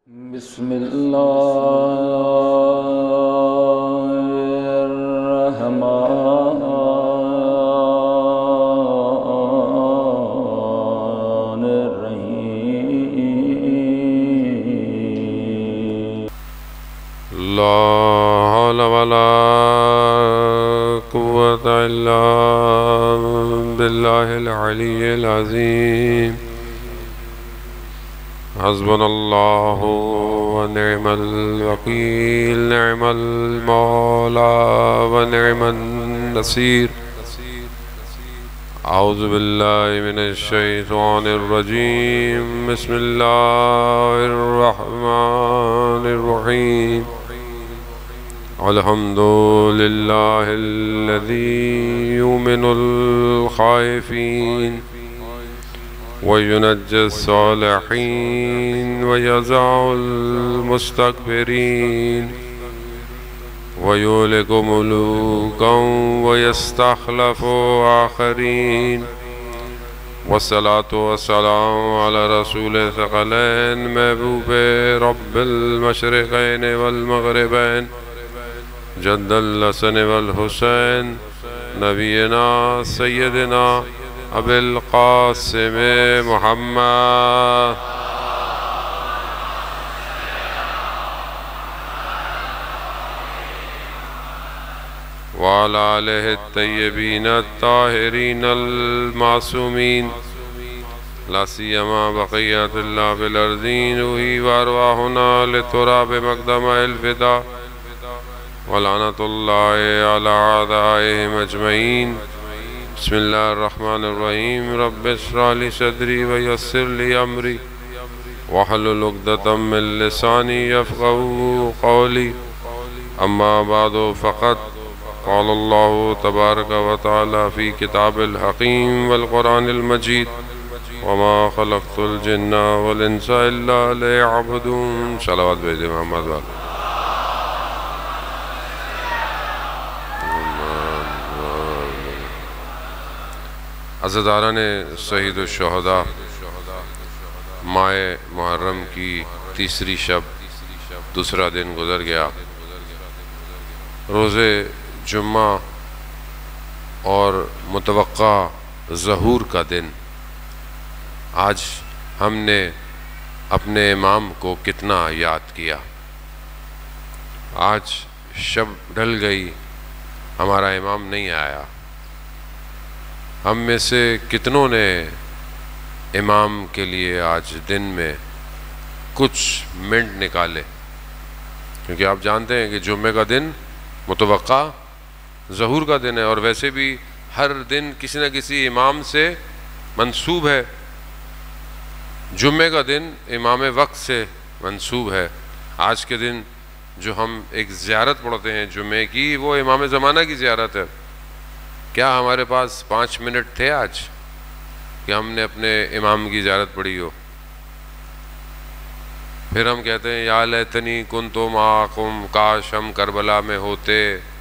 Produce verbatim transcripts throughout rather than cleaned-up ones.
بسم الله الرحمن الرحيم. لا حول ولا قوة إلا بالله العلي العظيم. حسبنا الله ونعم الوكيل، نعم المولى ونعم النصير. أعوذ بالله من الشيطان الرجيم. بسم الله الرحمن الرحيم. الحمد لله الذي يؤمن الخائفين وينجي الصالحين ويزع المستكبرين ويهلك ملوكا ويستخلف آخرين. والصلاة والسلام على رسول الثقلين محبوب رب المشرقين والمغربين جد الحسن والحسين نبينا سيدنا ابو القاسم محمد وعلى آله الطيبين الطاهرين المعصومين، لا سيما بقية الله في الأرضين، روحي وأرواحنا لتراب مقدم الفداء، ولعنة الله على أعدائهم أجمعين. بسم الله الرحمن الرحيم. رب اشرح لي صدري ويسر لي أمري واحلل عقدة من لساني يفقهوا قولي. أما بعد، فقد قال الله تبارك وتعالى في كتاب الحكيم والقرآن المجيد: وما خلقت الجن والإنس إلا ليعبدون. صلوات بھیجے محمد والے. عزیزاران شہید الشہداء، ماہ محرم کی تیسری شب، دوسرا دن گزر گیا. روز جمعہ اور متوقع ظہور کا دن. آج ہم نے اپنے امام کو کتنا یاد کیا. آج شب ڈھل گئی، ہمارا امام نہیں آیا. ہم میں سے کتنوں نے امام کے لیے آج دن میں کچھ منٹ نکالے؟ کیونکہ آپ جانتے ہیں کہ جمعہ کا دن متوقع ظہور کا دن ہے، اور ویسے بھی ہر دن کسی نہ کسی امام سے منسوب ہے. جمعہ کا دن امام وقت سے منسوب ہے. آج کے دن جو ہم ایک زیارت پڑھتے ہیں جمعہ کی، وہ امام زمانہ کی زیارت ہے. کیا ہمارے پاس پانچ منٹ تھے آج کہ ہم نے اپنے امام کی زیارت پڑھی ہو؟ پھر ہم کہتے ہیں یا لیتنی کنت معکم، کاش ہم کربلا میں ہوتے.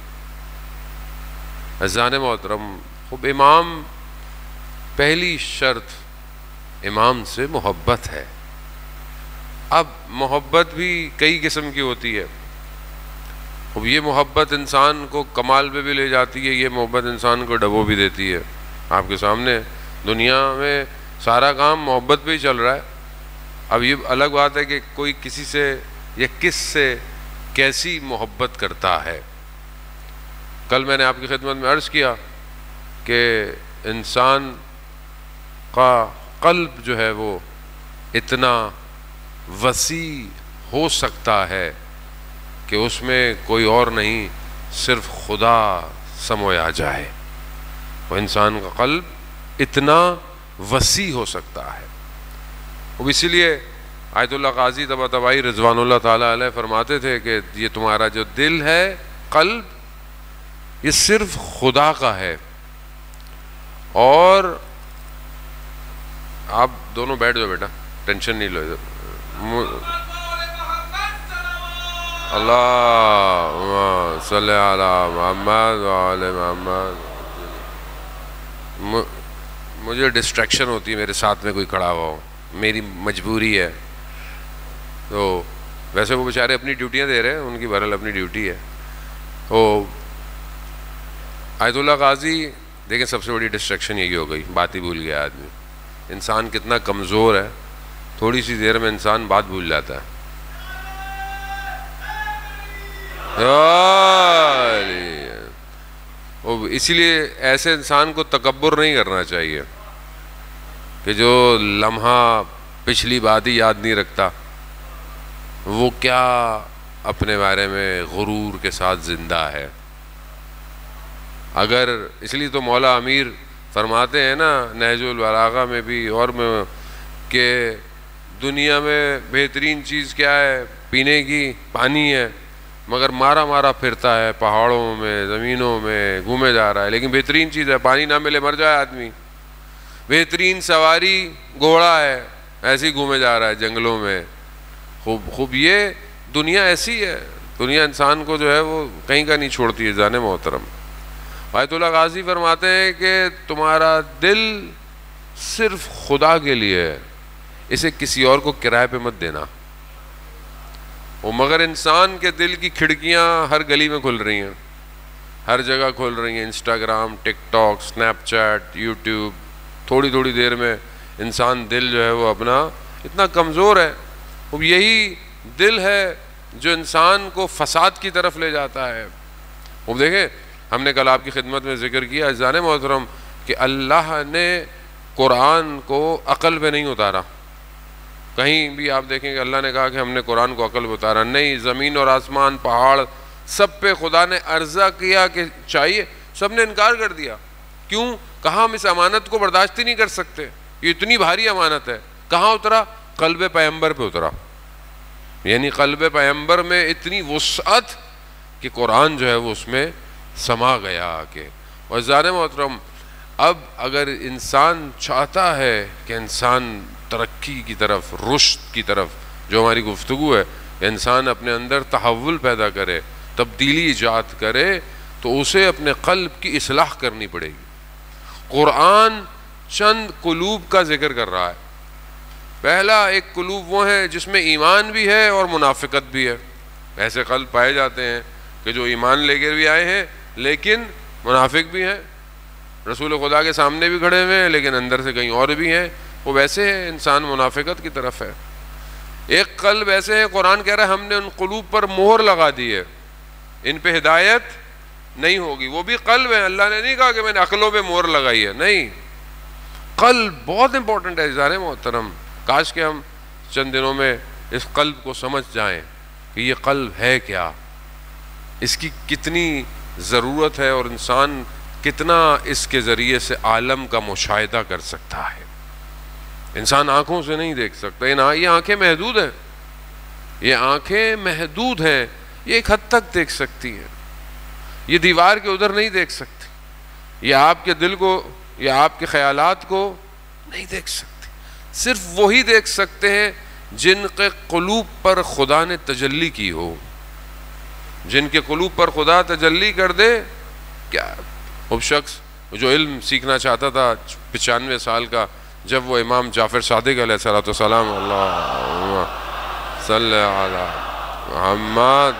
عزیزان محترم، خوب امام، پہلی شرط امام سے محبت ہے. اب محبت بھی کئی قسم کی ہوتی ہے. اب یہ محبت انسان کو کمال پہ بھی لے جاتی ہے، یہ محبت انسان کو ڈبو بھی دیتی ہے. آپ کے سامنے دنیا میں سارا کام محبت پہ ہی چل رہا ہے. اب یہ الگ بات ہے کہ کوئی کسی سے یا کس سے کیسی محبت کرتا ہے. کل میں نے آپ کی خدمت میں عرض کیا کہ انسان کا قلب جو ہے وہ اتنا وسیع ہو سکتا ہے کہ اس میں کوئی اور نہیں، صرف خدا سمویا جائے. وہ انسان کا قلب اتنا وسیع ہو سکتا ہے. اب اسی لیے آیت اللہ قاضی طباطبائی رضوان اللہ تعالیٰ علیہ فرماتے تھے کہ یہ تمہارا جو دل ہے، قلب، یہ صرف خدا کا ہے. اور آپ دونوں بیٹھ جاؤ بیٹا، ٹینشن نہیں لو. ادھر اللہم صلی علی محمد وعلی محمد. مجھے ڈسٹریکشن ہوتی ہے میرے ساتھ میں کوئی کھڑا ہوا ہو، میری مجبوری ہے. تو ویسے وہ بیچارے اپنی ڈیوٹیاں دے رہے ہیں، ان کی بہرحال اپنی ڈیوٹی ہے. وہ آیت اللہ قاضی دیکھیں سب سے بڑی ڈسٹریکشن یہی ہو گئی، بات ہی بھول گیا آدمی. انسان کتنا کمزور ہے، تھوڑی سی دیر میں انسان بات بھول جاتا ہے. اسی لیے ایسے انسان کو تکبر نہیں کرنا چاہیے کہ جو لمحہ پچھلی بات ہی یاد نہیں رکھتا، وہ کیا اپنے بارے میں غرور کے ساتھ زندہ ہے. اگر اس لیے تو مولا امیر فرماتے ہیں نا نہج البلاغہ میں بھی اور میں کہ دنیا میں بہترین چیز کیا ہے؟ پینے کی پانی ہے، مگر مارا مارا پھرتا ہے پہاڑوں میں زمینوں میں گھومے جا رہا ہے، لیکن بہترین چیز ہے پانی نہ ملے مر جائے آدمی. بہترین سواری گھوڑا ہے، ایسے ہی گھومے جا رہا ہے جنگلوں میں. خوب خوب یہ دنیا ایسی ہے، دنیا انسان کو جو ہے وہ کہیں کا نہیں چھوڑتی ہے. جانے محترم آیت اللہ قاضی فرماتے ہیں کہ تمہارا دل صرف خدا کے لیے ہے، اسے کسی اور کو کرائے پہ مت دینا. وہ مگر انسان کے دل کی کھڑکیاں ہر گلی میں کھل رہی ہیں، ہر جگہ کھل رہی ہیں، Instagram, TikTok, Snapchat, YouTube. تھوڑی تھوڑی دیر میں انسان دل جو ہے وہ اپنا اتنا کمزور ہے. اب یہی دل ہے جو انسان کو فساد کی طرف لے جاتا ہے. اب دیکھیں ہم نے کل آپ کی خدمت میں ذکر کیا عزیزان محترم کہ اللہ نے قرآن کو عقل پہ نہیں اتارا. کہیں بھی آپ دیکھیں کہ اللہ نے کہا کہ ہم نے قرآن کو عقل پہ اتارا نہیں. زمین اور آسمان، پہاڑ، سب پہ خدا نے عرضہ کیا کہ چاہیے، سب نے انکار کر دیا. کیوں؟ کہا ہم اس امانت کو برداشت ہی نہیں کر سکتے، یہ اتنی بھاری امانت ہے. کہاں اترا؟ قلب پیغمبر پہ اترا. یعنی قلب پیغمبر میں اتنی وسعت کہ قرآن جو ہے وہ اس میں سما گیا آ کے. اور عزیزان محترم اب اگر انسان چاہتا ہے کہ انسان ترقی کی طرف، رشد کی طرف، جو ہماری گفتگو ہے کہ انسان اپنے اندر تحول پیدا کرے، تبدیلی ایجاد کرے، تو اسے اپنے قلب کی اصلاح کرنی پڑے گی. قرآن چند قلوب کا ذکر کر رہا ہے. پہلا ایک قلوب وہ ہے جس میں ایمان بھی ہے اور منافقت بھی ہے. ایسے قلب پائے جاتے ہیں کہ جو ایمان لے کے بھی آئے ہیں لیکن منافق بھی ہیں، رسول خدا کے سامنے بھی کھڑے ہوئے ہیں لیکن اندر سے کہیں اور بھی ہیں. وہ ویسے ہے انسان منافقت کی طرف ہے. ایک قلب ایسے ہے قرآن کہہ رہا ہے ہم نے ان قلوب پر مہر لگا دی ہے، ان پہ ہدایت نہیں ہوگی. وہ بھی قلب ہے، اللہ نے نہیں کہا کہ میں نے عقلوں پہ مہر لگائی ہے، نہیں. قلب بہت امپورٹنٹ ہے عزیزان محترم. کاش کہ ہم چند دنوں میں اس قلب کو سمجھ جائیں کہ یہ قلب ہے کیا، اس کی کتنی ضرورت ہے اور انسان کتنا اس کے ذریعے سے عالم کا مشاہدہ کر سکتا ہے. انسان آنکھوں سے نہیں دیکھ سکتا، یہ آنکھیں محدود ہیں، یہ آنکھیں محدود ہیں، یہ ایک حد تک دیکھ سکتی ہیں، یہ دیوار کے ادھر نہیں دیکھ سکتی، یہ آپ کے دل کو یا آپ کے خیالات کو نہیں دیکھ سکتی. صرف وہی دیکھ سکتے ہیں جن کے قلوب پر خدا نے تجلی کی ہو. جن کے قلوب پر خدا تجلی کر دے. کیا وہ شخص جو علم سیکھنا چاہتا تھا پچانوے سال کا، جب وہ امام جعفر صادق علیہ الصلوۃ والسلام اللہ صلی علی محمد،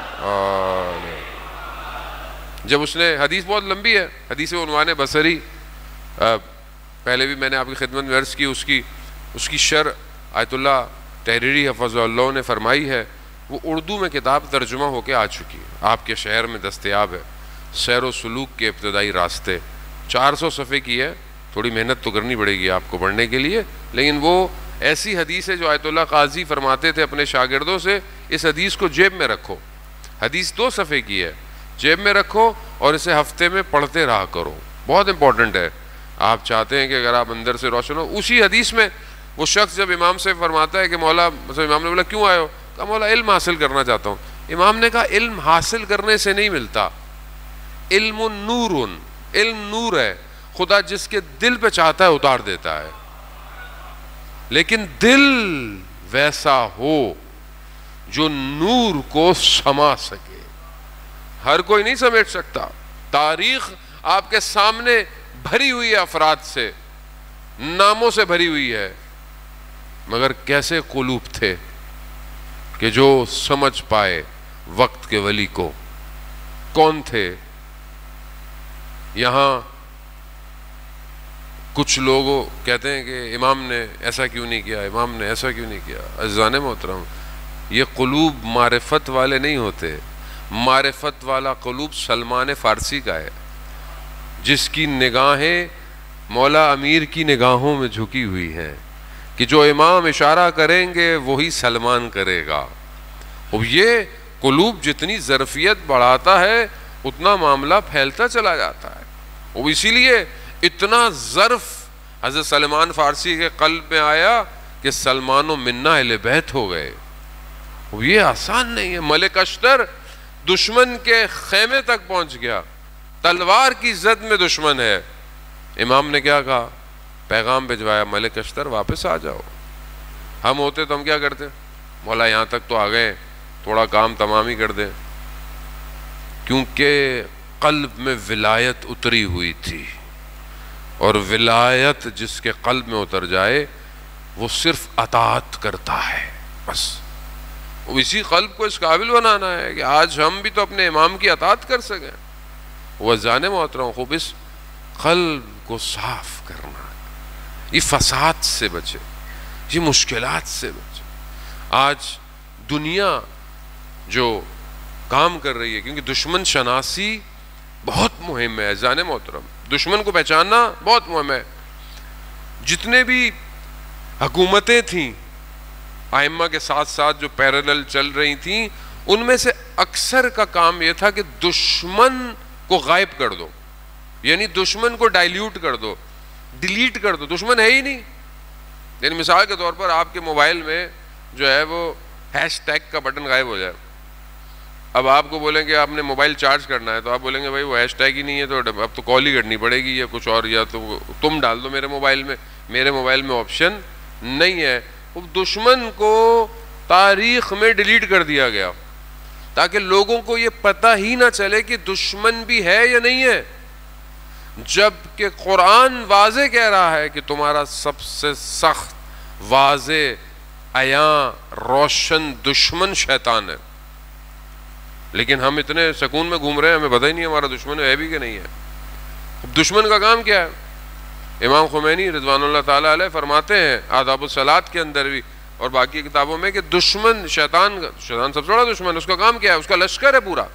جب اس نے، حدیث بہت لمبی ہے، حدیث عنوان بصری، پہلے بھی میں نے آپ کی خدمت میں عرض کی، اس کی اس کی شرح آیت اللہ تحریری حفظ اللہ نے فرمائی ہے. وہ اردو میں کتاب ترجمہ ہو کے آ چکی ہے، آپ کے شہر میں دستیاب ہے. سیر و سلوک کے ابتدائی راستے، چار سو صفحے کی ہے. تھوڑی محنت تو کرنی پڑے گی آپ کو پڑھنے کے لیے، لیکن وہ ایسی حدیث ہے جو آیت اللہ قاضی فرماتے تھے اپنے شاگردوں سے، اس حدیث کو جیب میں رکھو. حدیث دو صفحے کی ہے، جیب میں رکھو اور اسے ہفتے میں پڑھتے رہا کرو. بہت امپورٹنٹ ہے. آپ چاہتے ہیں کہ اگر آپ اندر سے روشن ہو. اسی حدیث میں وہ شخص جب امام سے فرماتا ہے کہ مولا، مثلا امام نے بولا کیوں آئے ہو؟ کہا مولا علم حاصل کرنا چاہتا ہوں. امام نے کہا علم حاصل کرنے سے نہیں ملتا، علم نور، علم نور ہے، خدا جس کے دل پہ چاہتا ہے اتار دیتا ہے. لیکن دل ویسا ہو جو نور کو سما سکے. ہر کوئی نہیں سمیٹ سکتا. تاریخ آپ کے سامنے بھری ہوئی ہے افراد سے، ناموں سے بھری ہوئی ہے، مگر کیسے قلوب تھے، کہ جو سمجھ پائے وقت کے ولی کو. کون تھے؟ یہاں کچھ لوگ کہتے ہیں کہ امام نے ایسا کیوں نہیں کیا، امام نے ایسا کیوں نہیں کیا. عزیزان محترم، یہ قلوب معرفت والے نہیں ہوتے. معرفت والا قلوب سلمان فارسی کا ہے، جس کی نگاہیں مولا امیر کی نگاہوں میں جھکی ہوئی ہیں کہ جو امام اشارہ کریں گے وہی سلمان کرے گا. اب یہ قلوب جتنی ظرفیت بڑھاتا ہے اتنا معاملہ پھیلتا چلا جاتا ہے. اب اسی لیے اتنا ظرف حضرت سلمان فارسی کے قلب میں آیا کہ سلمان و منا اہل بیت ہو گئے. اب یہ آسان نہیں ہے. ملک اشتر دشمن کے خیمے تک پہنچ گیا، تلوار کی زد میں دشمن ہے. امام نے کیا کہا؟ پیغام بھجوایا، ملک اشتر واپس آ جاؤ. ہم ہوتے تو ہم کیا کرتے؟ مولا یہاں تک تو آ گئے، تھوڑا کام تمام ہی کر دیں. کیونکہ قلب میں ولایت اتری ہوئی تھی، اور ولایت جس کے قلب میں اتر جائے وہ صرف اطاعت کرتا ہے بس. اسی قلب کو اس قابل بنانا ہے کہ آج ہم بھی تو اپنے امام کی اطاعت کر سکیں. وہ جانے محترم خوب اس قلب کو صاف کرنا، یہ فساد سے بچے، یہ مشکلات سے بچے. آج دنیا جو کام کر رہی ہے، کیونکہ دشمن شناسی بہت مہم ہے جانے محترم، دشمن کو پہچاننا بہت مہم ہے. جتنے بھی حکومتیں تھیں ائمہ کے ساتھ ساتھ جو پیرالل چل رہی تھیں، ان میں سے اکثر کا کام یہ تھا کہ دشمن کو غائب کر دو، یعنی دشمن کو ڈائلیوٹ کر دو، ڈیلیٹ کر دو، دشمن ہے ہی نہیں. یعنی مثال کے طور پر آپ کے موبائل میں جو ہے وہ ہیش ٹیگ کا بٹن غائب ہو جائے. اب آپ کو بولیں کہ آپ نے موبائل چارج کرنا ہے تو آپ بولیں گے بھائی وہ ہیش ٹیگ ہی نہیں ہے تو اب تو کال ہی کرنی پڑے گی یا کچھ اور، یا تو تم ڈال دو میرے موبائل میں. میرے موبائل میں آپشن نہیں ہے. دشمن کو تاریخ میں ڈیلیٹ کر دیا گیا تاکہ لوگوں کو یہ پتہ ہی نہ چلے کہ دشمن بھی ہے یا نہیں ہے، جبکہ قرآن واضح کہہ رہا ہے کہ تمہارا سب سے سخت واضح عیاں روشن دشمن شیطان ہے. لیکن ہم اتنے سکون میں گھوم رہے ہیں، ہمیں پتہ ہی نہیں ہمارا دشمن ہے بھی کہ نہیں ہے. اب دشمن کا کام کیا ہے؟ امام خمینی رضوان اللہ تعالیٰ علیہ فرماتے ہیں آداب الصلاۃ کے اندر بھی اور باقی کتابوں میں کہ دشمن شیطان شیطان سب سے بڑا دشمن، اس کا کام کیا ہے؟ اس کا لشکر ہے پورا،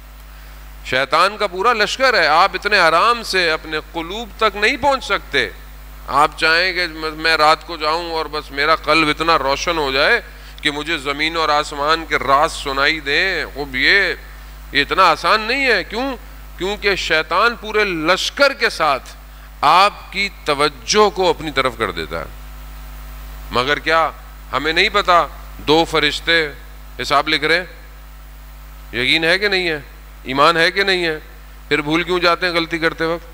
شیطان کا پورا لشکر ہے. آپ اتنے آرام سے اپنے قلوب تک نہیں پہنچ سکتے. آپ چاہیں کہ میں رات کو جاؤں اور بس میرا قلب اتنا روشن ہو جائے کہ مجھے زمین اور آسمان کے راز سنائی دیں، اب یہ یہ اتنا آسان نہیں ہے. کیوں؟ کیونکہ شیطان پورے لشکر کے ساتھ آپ کی توجہ کو اپنی طرف کر دیتا ہے. مگر کیا ہمیں نہیں پتا دو فرشتے حساب لکھ رہے ہیں؟ یقین ہے کہ نہیں ہے؟ ایمان ہے کہ نہیں ہے؟ پھر بھول کیوں جاتے ہیں غلطی کرتے وقت؟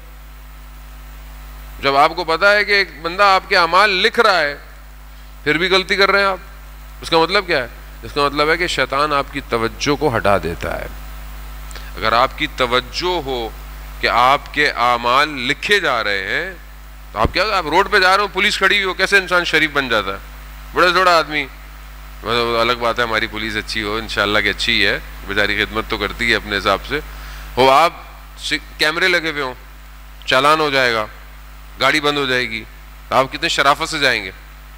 جب آپ کو پتا ہے کہ ایک بندہ آپ کے اعمال لکھ رہا ہے پھر بھی غلطی کر رہے ہیں آپ، اس کا مطلب کیا ہے؟ اس کا مطلب ہے کہ شیطان آپ کی توجہ کو ہٹا دیتا ہے. اگر آپ کی توجہ ہو کہ آپ کے اعمال لکھے جا رہے ہیں تو آپ کیا، آپ روڈ پہ جا رہے ہو، پولیس کھڑی ہوئی ہو، کیسے انسان شریف بن جاتا ہے؟ بڑا تھوڑا آدمی، الگ بات ہے ہماری پولیس اچھی ہو، انشاءاللہ کہ اچھی ہے، بیچاری خدمت تو کرتی ہے اپنے حساب سے ہو. آپ کیمرے لگے ہوئے ہوں، چالان ہو جائے گا، گاڑی بند ہو جائے گی، آپ کتنے شرافت سے جائیں گے؟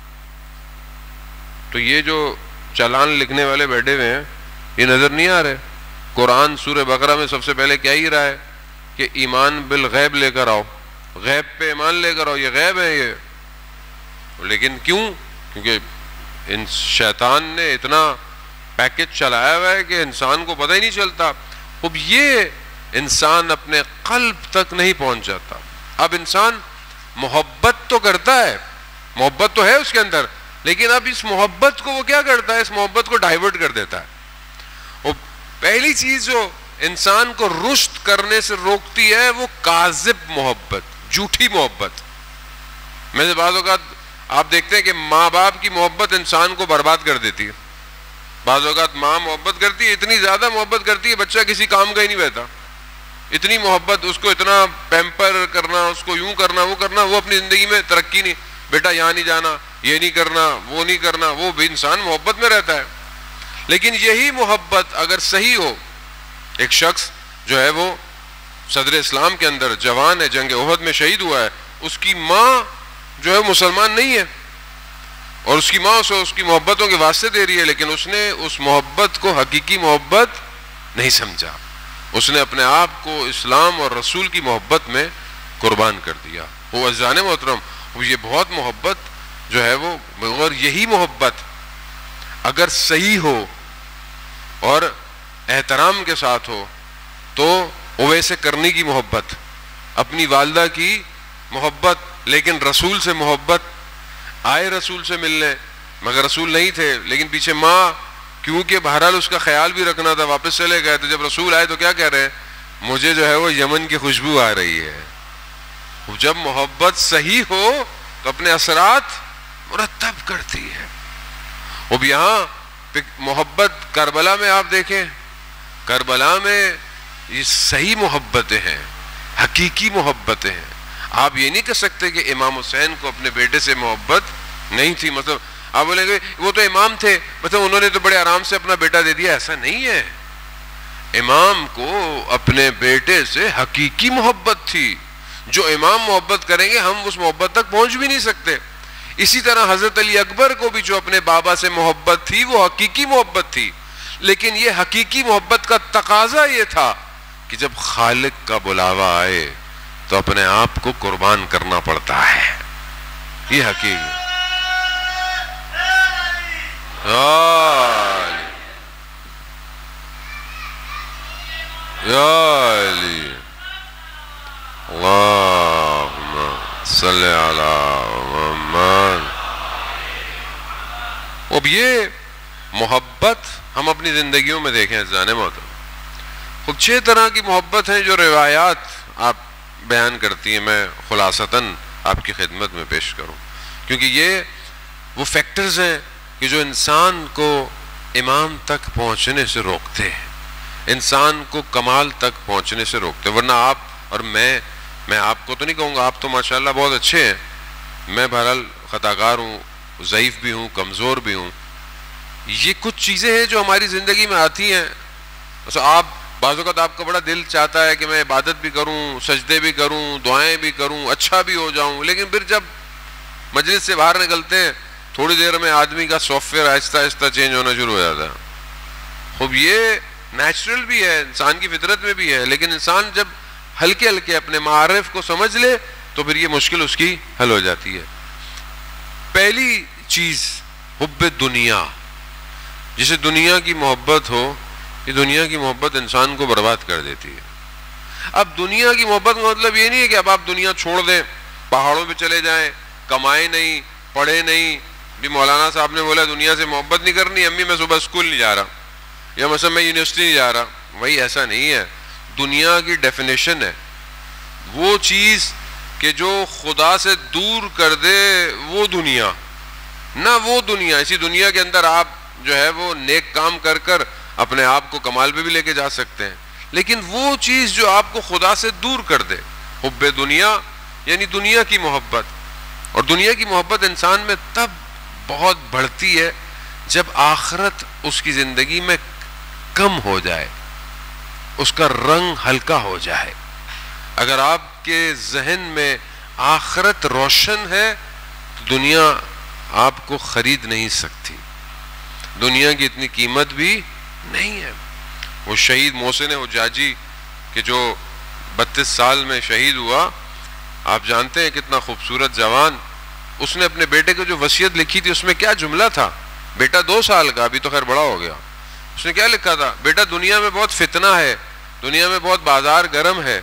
تو یہ جو چالان لکھنے والے بیٹھے ہوئے ہیں یہ نظر نہیں آ رہے. قرآن سورہ بقرہ میں سب سے پہلے کیا ہی رہا ہے کہ ایمان بالغیب لے کر آؤ، غیب پہ ایمان لے کر آؤ. یہ غیب ہے یہ، لیکن کیوں؟ کیونکہ ان شیطان نے اتنا پیکج چلایا ہوا ہے کہ انسان کو پتہ ہی نہیں چلتا. اب یہ انسان اپنے قلب تک نہیں پہنچ جاتا. اب انسان محبت تو کرتا ہے، محبت تو ہے اس کے اندر، لیکن اب اس محبت کو وہ کیا کرتا ہے؟ اس محبت کو ڈائیورٹ کر دیتا ہے. وہ پہلی چیز جو انسان کو رشد کرنے سے روکتی ہے وہ کاذب محبت، جھوٹی محبت. میں سے بعض اوقات آپ دیکھتے ہیں کہ ماں باپ کی محبت انسان کو برباد کر دیتی ہے. بعض اوقات ماں محبت کرتی ہے، اتنی زیادہ محبت کرتی ہے بچہ کسی کام کا ہی نہیں رہتا. اتنی محبت، اس کو اتنا پیمپر کرنا، اس کو یوں کرنا وہ کرنا، وہ اپنی زندگی میں ترقی نہیں. بیٹا یہاں نہیں جانا، یہ نہیں کرنا، وہ نہیں کرنا، وہ بھی انسان محبت میں رہتا ہے. لیکن یہی محبت اگر صحیح ہو، ایک شخص جو ہے وہ صدر اسلام کے اندر جوان ہے، جنگ احد میں شہید ہوا ہے، اس کی ماں جو ہے مسلمان نہیں ہے، اور اس کی ماں اسے اس کی محبتوں کے واسطے دے رہی ہے، لیکن اس نے اس محبت کو حقیقی محبت نہیں سمجھا، اس نے اپنے آپ کو اسلام اور رسول کی محبت میں قربان کر دیا۔ وہ عزیزان محترم، یہ بہت محبت جو ہے وہ، اور یہی محبت اگر صحیح ہو اور احترام کے ساتھ ہو تو اویس کرنی کی محبت، اپنی والدہ کی محبت، لیکن رسول سے محبت، آئے رسول سے ملنے مگر رسول نہیں تھے، لیکن پیچھے ماں، کیونکہ بہرحال اس کا خیال بھی رکھنا تھا، واپس چلے گئے، تو جب رسول آئے تو کیا کہہ رہے ہیں؟ مجھے جو ہے وہ یمن کی خوشبو آ رہی ہے۔ جب محبت صحیح ہو تو اپنے اثرات مرتب کرتی ہے۔ اب یہاں محبت کربلا میں آپ دیکھیں، کربلا میں یہ صحیح محبتیں ہیں، حقیقی محبتیں ہیں۔ آپ یہ نہیں کہہ سکتے کہ امام حسین کو اپنے بیٹے سے محبت نہیں تھی، مطلب آپ بولیں گے وہ تو امام تھے، مطلب انہوں نے تو بڑے آرام سے اپنا بیٹا دے دیا، ایسا نہیں ہے۔ امام کو اپنے بیٹے سے حقیقی محبت تھی، جو امام محبت کریں گے ہم اس محبت تک پہنچ بھی نہیں سکتے۔ اسی طرح حضرت علی اکبر کو بھی جو اپنے بابا سے محبت تھی وہ حقیقی محبت تھی، لیکن یہ حقیقی محبت کا تقاضا یہ تھا کہ جب خالق کا بلاوا آئے تو اپنے آپ کو قربان کرنا پڑتا ہے، یہ حقیقی۔ یا علی اللہم صلی علی محمد۔ اب یہ محبت ہم اپنی زندگیوں میں دیکھیں عزیزان محترم، خود چھ طرح کی محبت ہیں جو روایات آپ بیان کرتی ہیں، میں خلاصتاً آپ کی خدمت میں پیش کروں، کیونکہ یہ وہ فیکٹرز ہیں کہ جو انسان کو امام تک پہنچنے سے روکتے ہیں، انسان کو کمال تک پہنچنے سے روکتے ہیں۔ ورنہ آپ اور میں میں آپ کو تو نہیں کہوں گا، آپ تو ماشاءاللہ بہت اچھے ہیں، میں بہرحال خطاکار ہوں، ضعیف بھی ہوں، کمزور بھی ہوں۔ یہ کچھ چیزیں ہیں جو ہماری زندگی میں آتی ہیں، آپ بعض اوقات آپ کا بڑا دل چاہتا ہے کہ میں عبادت بھی کروں، سجدے بھی کروں، دعائیں بھی کروں، اچھا بھی ہو جاؤں، لیکن پھر جب مجلس سے باہر نکلتے ہیں تھوڑی دیر میں آدمی کا سافٹ ویئر آہستہ آہستہ چینج ہونا شروع ہو جاتا ہے۔ خوب یہ نیچرل بھی ہے، انسان کی فطرت میں بھی ہے، لیکن انسان جب ہلکے ہلکے اپنے معارف کو سمجھ لے تو پھر یہ مشکل اس کی حل ہو جاتی ہے۔ پہلی چیز حب دنیا، جسے دنیا کی محبت ہو، یہ دنیا کی محبت انسان کو برباد کر دیتی ہے۔ اب دنیا کی محبت کا مطلب یہ نہیں ہے کہ اب آپ دنیا چھوڑ دیں، پہاڑوں پہ چلے جائیں، کمائے نہیں، پڑھے نہیں۔ بھی مولانا صاحب نے بولا دنیا سے محبت نہیں کرنی، امی میں صبح اسکول نہیں جا رہا، یا مثلا میں یونیورسٹی نہیں جا رہا، وہی ایسا نہیں ہے۔ دنیا کی ڈیفینیشن ہے وہ چیز کہ جو خدا سے دور کر دے، وہ دنیا نہ وہ دنیا۔ اسی دنیا کے اندر آپ جو ہے وہ نیک کام کر کر اپنے آپ کو کمال پہ بھی لے کے جا سکتے ہیں، لیکن وہ چیز جو آپ کو خدا سے دور کر دے، حب دنیا یعنی دنیا کی محبت۔ اور دنیا کی محبت انسان میں تب بہت بڑھتی ہے جب آخرت اس کی زندگی میں کم ہو جائے، اس کا رنگ ہلکا ہو جائے۔ اگر آپ کے ذہن میں آخرت روشن ہے تو دنیا آپ کو خرید نہیں سکتی، دنیا کی اتنی قیمت بھی نہیں ہے۔ وہ شہید محسن حجاجی کہ جو بتیس سال میں شہید ہوا، آپ جانتے ہیں کتنا خوبصورت جوان، اس نے اپنے بیٹے کو جو وصیت لکھی تھی اس میں کیا جملہ تھا؟ بیٹا دو سال کا، ابھی تو خیر بڑا ہو گیا، اس نے کیا لکھا تھا؟ بیٹا دنیا میں بہت فتنہ ہے، دنیا میں بہت بازار گرم ہے،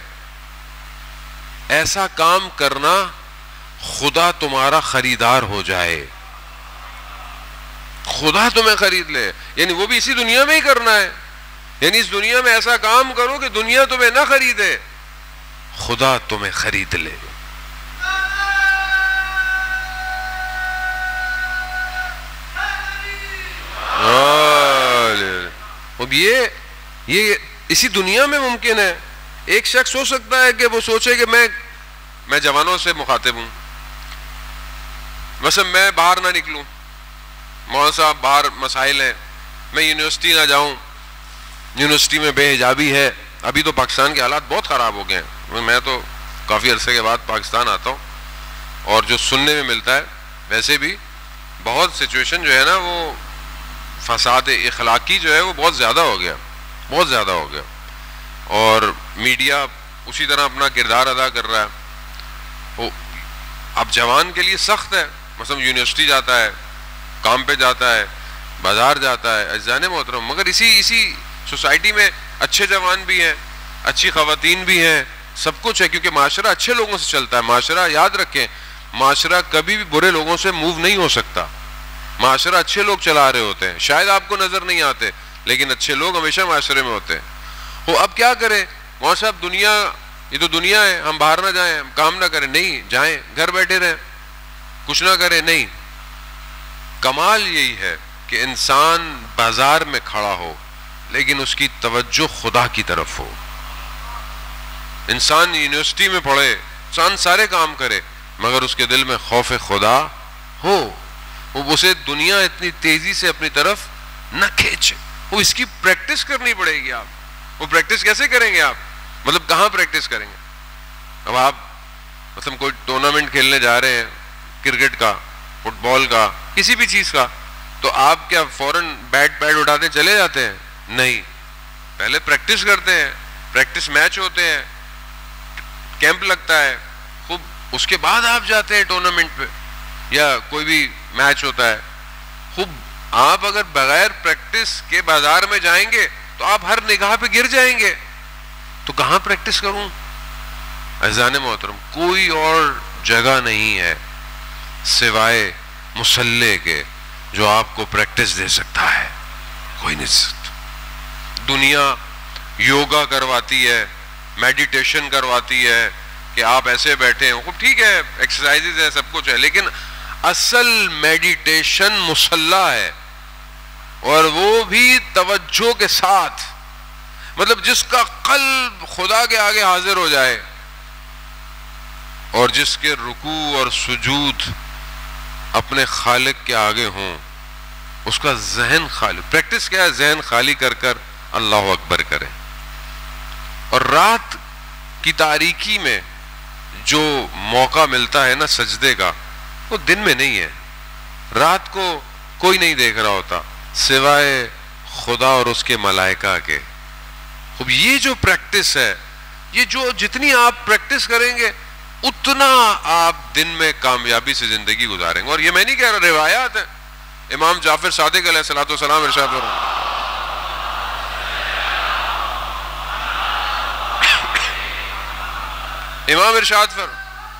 ایسا کام کرنا خدا تمہارا خریدار ہو جائے، خدا تمہیں خرید لے، یعنی وہ بھی اسی دنیا میں ہی کرنا ہے، یعنی اس دنیا میں ایسا کام کرو کہ دنیا تمہیں نہ خریدے، خدا تمہیں خرید لے۔ اب یہ یہ اسی دنیا میں ممکن ہے۔ ایک شخص ہو سکتا ہے کہ وہ سوچے کہ میں میں جوانوں سے مخاطب ہوں، مثلا میں باہر نہ نکلوں، مولانا صاحب باہر مسائل ہیں، میں یونیورسٹی نہ جاؤں, یونیورسٹی میں بے حجابی ہے. ابھی تو پاکستان کے حالات بہت خراب ہو گئے ہیں, میں تو کافی عرصے کے بعد پاکستان آتا ہوں, اور جو سننے میں ملتا ہے ویسے بھی بہت سچویشن جو ہے نا وہ فساد اخلاقی جو ہے وہ بہت زیادہ ہو گیا, بہت زیادہ ہو گیا. اور میڈیا اسی طرح اپنا کردار ادا کر رہا ہے. وہ اب جوان کے لیے سخت ہے, مثلا یونیورسٹی جاتا ہے, کام پہ جاتا ہے, بازار جاتا ہے, اجزان محترم, مگر اسی اسی سوسائٹی میں اچھے جوان بھی ہیں, اچھی خواتین بھی ہیں, سب کچھ ہے, کیونکہ معاشرہ اچھے لوگوں سے چلتا ہے. معاشرہ یاد رکھیں, معاشرہ کبھی بھی برے لوگوں سے موو نہیں ہو سکتا. معاشرہ اچھے لوگ چلا رہے ہوتے ہیں, شاید آپ کو نظر نہیں آتے, لیکن اچھے لوگ ہمیشہ معاشرے میں ہوتے ہیں. وہ اب کیا کریں وہاں صاحب, دنیا یہ تو دنیا ہے, ہم باہر نہ جائیں, ہم کام نہ کریں, نہیں جائیں, گھر بیٹھے رہیں, کچھ نہ کریں, نہیں. کمال یہی ہے کہ انسان بازار میں کھڑا ہو لیکن اس کی توجہ خدا کی طرف ہو. انسان یونیورسٹی میں پڑھے, انسان سارے کام کرے, مگر اس کے دل میں خوف خدا ہو, وہ اسے دنیا اتنی تیزی سے اپنی طرف نہ کھینچے. وہ اس کی پریکٹس کرنی پڑے گی. آپ وہ پریکٹس کیسے کریں گے؟ آپ مطلب کہاں پریکٹس کریں گے؟ اب آپ مطلب کوئی ٹورنامنٹ کھیلنے جا رہے ہیں, کرکٹ کا, فٹ بال کا, کسی بھی چیز کا, تو آپ کیا فوراً بیٹ بیٹ اٹھاتے چلے جاتے ہیں؟ نہیں, پہلے پریکٹس کرتے ہیں, پریکٹس میچ ہوتے ہیں, کیمپ لگتا ہے خوب, اس کے بعد آپ جاتے ہیں ٹورنامنٹ پہ یا کوئی بھی میچ ہوتا ہے خوب. آپ اگر بغیر پریکٹس کے بازار میں جائیں گے تو آپ ہر نگاہ پہ گر جائیں گے. تو کہاں پریکٹس کروں؟ عزیزان محترم, کوئی اور جگہ نہیں ہے سوائے مصلی کے جو آپ کو پریکٹس دے سکتا ہے, کوئی نہیں سکتا. دنیا یوگا کرواتی ہے, میڈیٹیشن کرواتی ہے کہ آپ ایسے بیٹھے ہیں, خوب ٹھیک ہے, ایکسرسائزز ہے, سب کچھ ہے, لیکن اصل میڈیٹیشن مصلی ہے, اور وہ بھی توجہ کے ساتھ, مطلب جس کا قلب خدا کے آگے حاضر ہو جائے اور جس کے رکوع اور سجود اپنے خالق کے آگے ہوں, اس کا ذہن خالی. پریکٹس کیا ہے؟ ذہن خالی کر کر اللہ اکبر کرے. اور رات کی تاریکی میں جو موقع ملتا ہے نا سجدے کا, وہ دن میں نہیں ہے. رات کو کوئی نہیں دیکھ رہا ہوتا سوائے خدا اور اس کے ملائکہ کے. خوب یہ جو پریکٹس ہے, یہ جو جتنی آپ پریکٹس کریں گے اتنا آپ دن میں کامیابی سے زندگی گزاریں گے. اور یہ میں نہیں کہہ رہا, روایات ہیں. امام جعفر صادق علیہ الصلوۃ والسلام ارشاد فرماتے امام ارشاد فر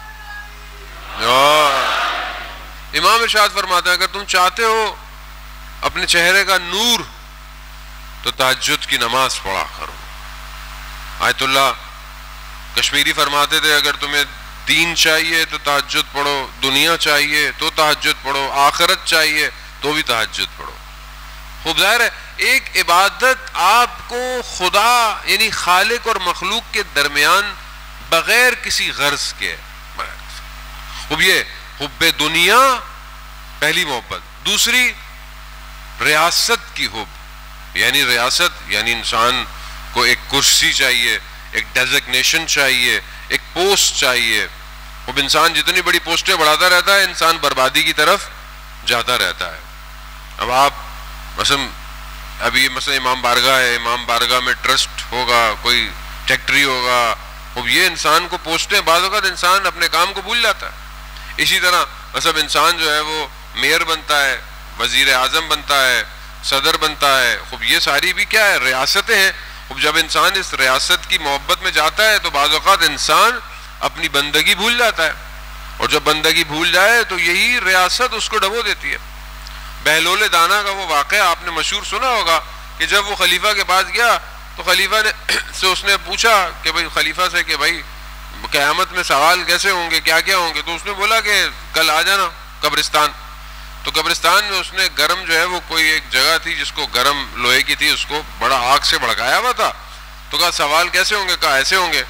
امام ارشاد فرماتے ہیں اگر تم چاہتے ہو اپنے چہرے کا نور تو تہجد کی نماز پڑھا کرو. آیت اللہ کشمیری فرماتے تھے اگر تمہیں دین چاہیے تو تہجد پڑھو, دنیا چاہیے تو تہجد پڑھو, آخرت چاہیے تو بھی تہجد پڑھو. خوب ظاہر ہے ایک عبادت آپ کو خدا یعنی خالق اور مخلوق کے درمیان بغیر کسی غرض کے. خوب یہ حب دنیا پہلی محبت, دوسری ریاست کی حب, یعنی ریاست یعنی انسان کو ایک کرسی چاہیے, ایک ڈیزگنیشن چاہیے, ایک پوسٹ چاہیے. اب انسان جتنی بڑی پوسٹیں بڑھاتا رہتا ہے انسان بربادی کی طرف جاتا رہتا ہے. اب آپ مثلا ابھی مثلا امام بارگاہ ہے, امام بارگاہ میں ٹرسٹ ہوگا, کوئی فیکٹری ہوگا, اب یہ انسان کو پوسٹیں, بعض اوقات انسان اپنے کام کو بھول جاتا ہے. اسی طرح مثلا انسان جو ہے وہ میئر بنتا ہے, وزیر اعظم بنتا ہے, صدر بنتا ہے. خوب یہ ساری بھی کیا ہے؟ ریاستیں ہیں. خوب جب انسان اس ریاست کی محبت میں جاتا ہے تو بعض اوقات انسان اپنی بندگی بھول جاتا ہے, اور جب بندگی بھول جائے تو یہی ریاست اس کو ڈبو دیتی ہے. بہلول دانا کا وہ واقعہ آپ نے مشہور سنا ہوگا کہ جب وہ خلیفہ کے پاس گیا تو خلیفہ نے سے اس نے پوچھا کہ بھائی خلیفہ سے کہ بھائی قیامت میں سوال کیسے ہوں گے, کیا کیا ہوں گے؟ تو اس نے بولا کہ کل آ جانا قبرستان. تو قبرستان میں اس نے گرم جو ہے وہ کوئی ایک جگہ تھی جس کو گرم لوہے کی تھی, اس کو بڑا آگ سے بھڑکایا ہوا تھا. تو کہا سوال کیسے ہوں گے؟ کہا ایسے ہوں گے.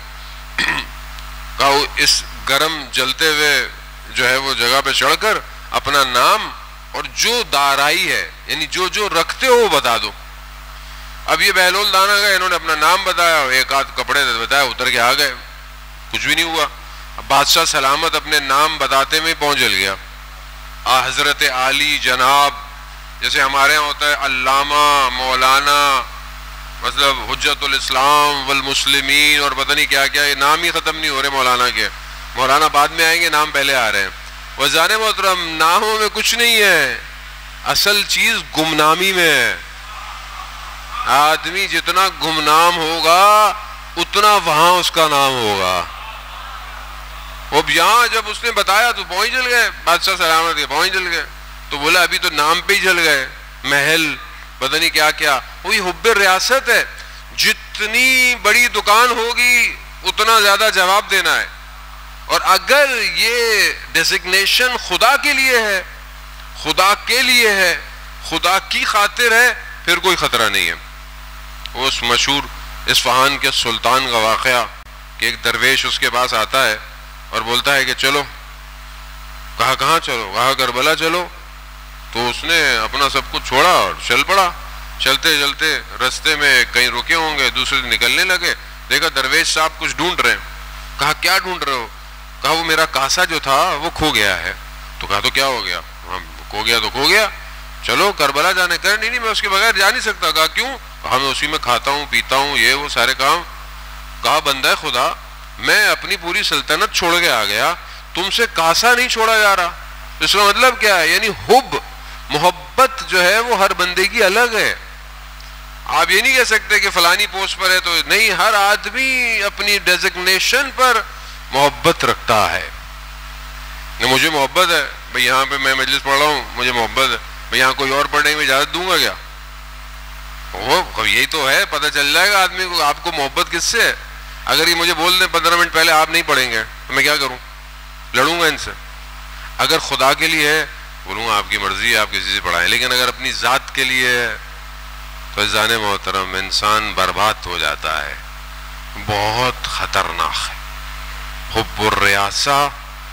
کہا اس گرم جلتے ہوئے جو ہے وہ جگہ پہ چڑھ کر اپنا نام اور جو دارائی ہے یعنی جو جو رکھتے ہو وہ بتا دو. اب یہ بہلول دانا گئے, انہوں نے اپنا نام بتایا, ایک آدھ کپڑے بتایا, اتر کے آ گئے, کچھ بھی نہیں ہوا. اب بادشاہ سلامت اپنے نام بتاتے میں پہنچ جل گیا. آ حضرت عالی جناب, جیسے ہمارے یہاں ہوتا ہے علامہ, مولانا, مطلب حجت الاسلام والمسلمین اور پتہ نہیں کیا کیا, یہ نام ہی ختم نہیں ہو رہے مولانا کے. مولانا بعد میں آئیں گے, نام پہلے آ رہے ہیں. وزان محترم, ناموں میں کچھ نہیں ہے, اصل چیز گمنامی میں ہے. آدمی جتنا گمنام ہوگا اتنا وہاں اس کا نام ہوگا. وہ یہاں جب اس نے بتایا تو پہنچ جل گئے, بادشاہ سلامت کے پہنچ جل گئے. تو بولا ابھی تو نام پہ ہی جل گئے, محل پتہ نہیں کیا کیا. وہی حب ریاست ہے, جتنی بڑی دکان ہوگی اتنا زیادہ جواب دینا ہے. اور اگر یہ ڈیزگنیشن خدا کے لیے ہے, خدا کے لیے ہے, خدا کی خاطر ہے, پھر کوئی خطرہ نہیں ہے. اس مشہور اصفہان کے سلطان کا واقعہ کہ ایک درویش اس کے پاس آتا ہے اور بولتا ہے کہ چلو. کہا کہاں چلو؟ کہا کربلا چلو. تو اس نے اپنا سب کچھ چھوڑا اور چل پڑا. چلتے چلتے رستے میں کہیں رکے ہوں گے, دوسرے نکلنے لگے, دیکھا درویش صاحب کچھ ڈھونڈ رہے ہیں. کہا کیا ڈھونڈ رہے ہو؟ کہا وہ میرا کاسا جو تھا وہ کھو گیا ہے. تو کہا تو کیا ہو گیا؟ ہم کھو گیا تو کھو گیا, چلو کربلا جانے. کہا نہیں نہیں میں اس کے بغیر جا نہیں سکتا. کہا کیوں؟ کہا میں اسی میں کھاتا ہوں پیتا ہوں یہ وہ سارے کام. کہا بندہ خدا, میں اپنی پوری سلطنت چھوڑ کے آ گیا, تم سے کاسا نہیں چھوڑا جا رہا. اس کا مطلب کیا ہے؟ یعنی حب محبت جو ہے وہ ہر بندے کی الگ ہے. آپ یہ نہیں کہہ سکتے کہ فلانی پوسٹ پر ہے تو نہیں, ہر آدمی اپنی ڈیزگنیشن پر محبت رکھتا ہے. مجھے محبت ہے بھئی, یہاں پہ میں مجلس پڑھ رہا ہوں مجھے محبت ہے بھئی, یہاں کوئی اور پڑھنے میں اجازت دوں گا کیا؟ وہ یہی تو ہے, پتہ چل جائے گا آدمی کو آپ کو محبت کس سے ہے. اگر یہ مجھے بول دیں پندرہ منٹ پہلے آپ نہیں پڑھیں گے تو میں کیا کروں؟ لڑوں گا ان سے. اگر خدا کے لیے ہے بولوں گا آپ کی مرضی ہے, آپ کسی سے پڑھائیں. لیکن اگر اپنی ذات کے لیے ہے تو عزیزان محترم انسان برباد ہو جاتا ہے, بہت خطرناک ہے. حب الریاسہ,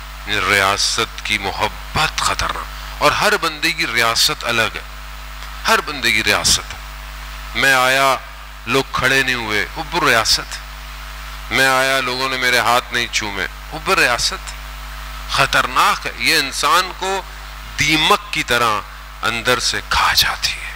ریاست کی محبت خطرناک. اور ہر بندے کی ریاست الگ ہے, ہر بندے کی ریاست ہے. میں آیا لوگ کھڑے نہیں ہوئے, حب الریاست. میں آیا لوگوں نے میرے ہاتھ نہیں چھومے, حب الریاست. خطرناک ہے یہ, انسان کو دیمک کی طرح اندر سے کھا جاتی ہے.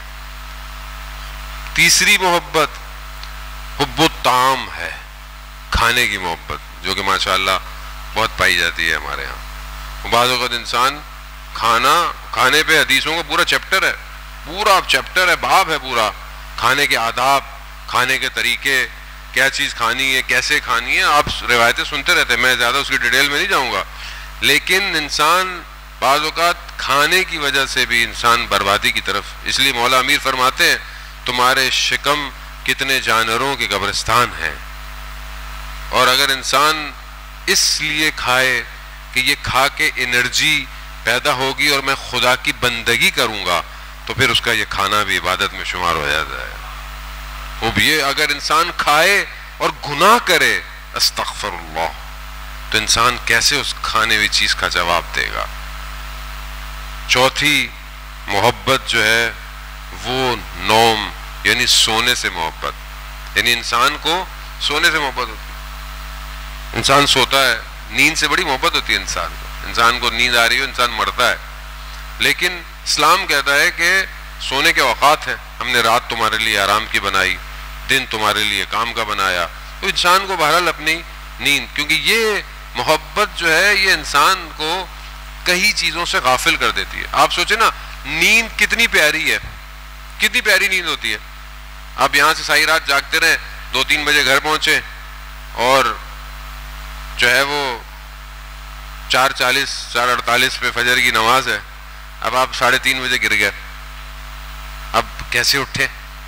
تیسری محبت حب الطعام ہے, کھانے کی محبت, جو کہ ماشاءاللہ بہت پائی جاتی ہے ہمارے ہاں. بعض اوقات انسان کھانا کھانے پہ حدیثوں کا پورا چیپٹر ہے, پورا چیپٹر ہے, باب ہے پورا, کھانے کے آداب, کھانے کے طریقے, کیا چیز کھانی ہے, کیسے کھانی ہے. آپ روایتیں سنتے رہتے ہیں, میں زیادہ اس کی ڈیٹیل میں نہیں جاؤں گا. لیکن انسان بعض اوقات کھانے کی وجہ سے بھی انسان بربادی کی طرف. اس لیے مولا امیر فرماتے ہیں تمہارے شکم کتنے جانوروں کے قبرستان ہیں. اور اگر انسان اس لیے کھائے کہ یہ کھا کے انرجی پیدا ہوگی اور میں خدا کی بندگی کروں گا, تو پھر اس کا یہ کھانا بھی عبادت میں شمار ہو جاتا ہے. وہ بھی یہ اگر انسان کھائے اور گناہ کرے, استغفر اللہ, تو انسان کیسے اس کھانے ہوئی چیز کا جواب دے گا. چوتھی محبت جو ہے وہ نوم, یعنی سونے سے محبت. یعنی انسان کو سونے سے محبت ہوتی ہے. انسان سوتا ہے, نیند سے بڑی محبت ہوتی ہے انسان کو. انسان کو نیند آ رہی ہو, انسان مرتا ہے. لیکن اسلام کہتا ہے کہ سونے کے اوقات ہیں, ہم نے رات تمہارے لیے آرام کی بنائی, دن تمہارے لیے کام کا بنایا. تو انسان کو بہرحال اپنی نیند, کیونکہ یہ محبت جو ہے یہ انسان کو کئی چیزوں سے غافل کر دیتی ہے. آپ سوچیں نا, نیند کتنی پیاری ہے, کتنی پیاری نیند ہوتی ہے. آپ یہاں سے ساری رات جاگتے رہیں, دو تین بجے گھر پہنچے اور جو ہے وہ چار چالیس چار اڑتالیس پہ فجر کی نماز ہے. اب آپ ساڑھے تین بجے گر گئے, اب کیسے اٹھے؟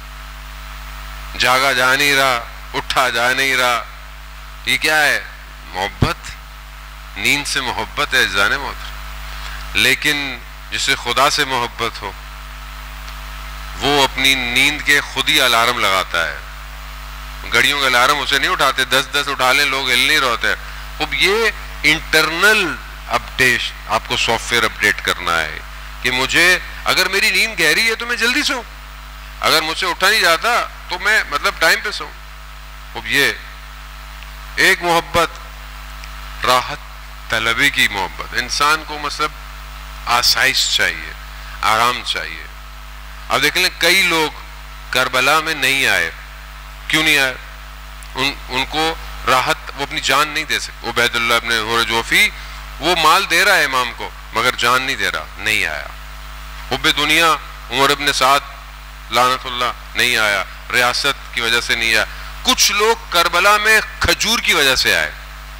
جاگا جا نہیں رہا, اٹھا جا نہیں رہا. یہ کیا ہے؟ محبت, نیند سے محبت ہے جانے محبت. لیکن جسے خدا سے محبت ہو وہ اپنی نیند کے خود ہی الارم لگاتا ہے. گھڑیوں کا الارم اسے نہیں اٹھاتے, دس دس اٹھا لیں لوگ ہل نہیں رہتے. اب یہ انٹرنل اپڈیٹ آپ کو سافٹ ویئر اپڈیٹ کرنا ہے, کہ مجھے اگر میری نیند گہری ہے تو میں جلدی سوؤں، اگر مجھ سے اٹھا نہیں جاتا تو میں مطلب ٹائم پہ سوؤں. اب یہ ایک محبت راحت طلبی کی محبت، انسان کو مطلب آسائش چاہیے، آرام چاہیے. اب دیکھ لیں کئی لوگ کربلا میں نہیں آئے، کیوں نہیں آئے؟ ان ان کو راحت، وہ اپنی جان نہیں دے سکتے. عبید اللہ ابن حر جوفی وہ مال دے رہا ہے امام کو مگر جان نہیں دے رہا، نہیں آیا. حب دنیا عمر ابن سعد لعنت اللہ نہیں آیا، ریاست کی وجہ سے نہیں آیا. کچھ لوگ کربلا میں کھجور کی وجہ سے آئے.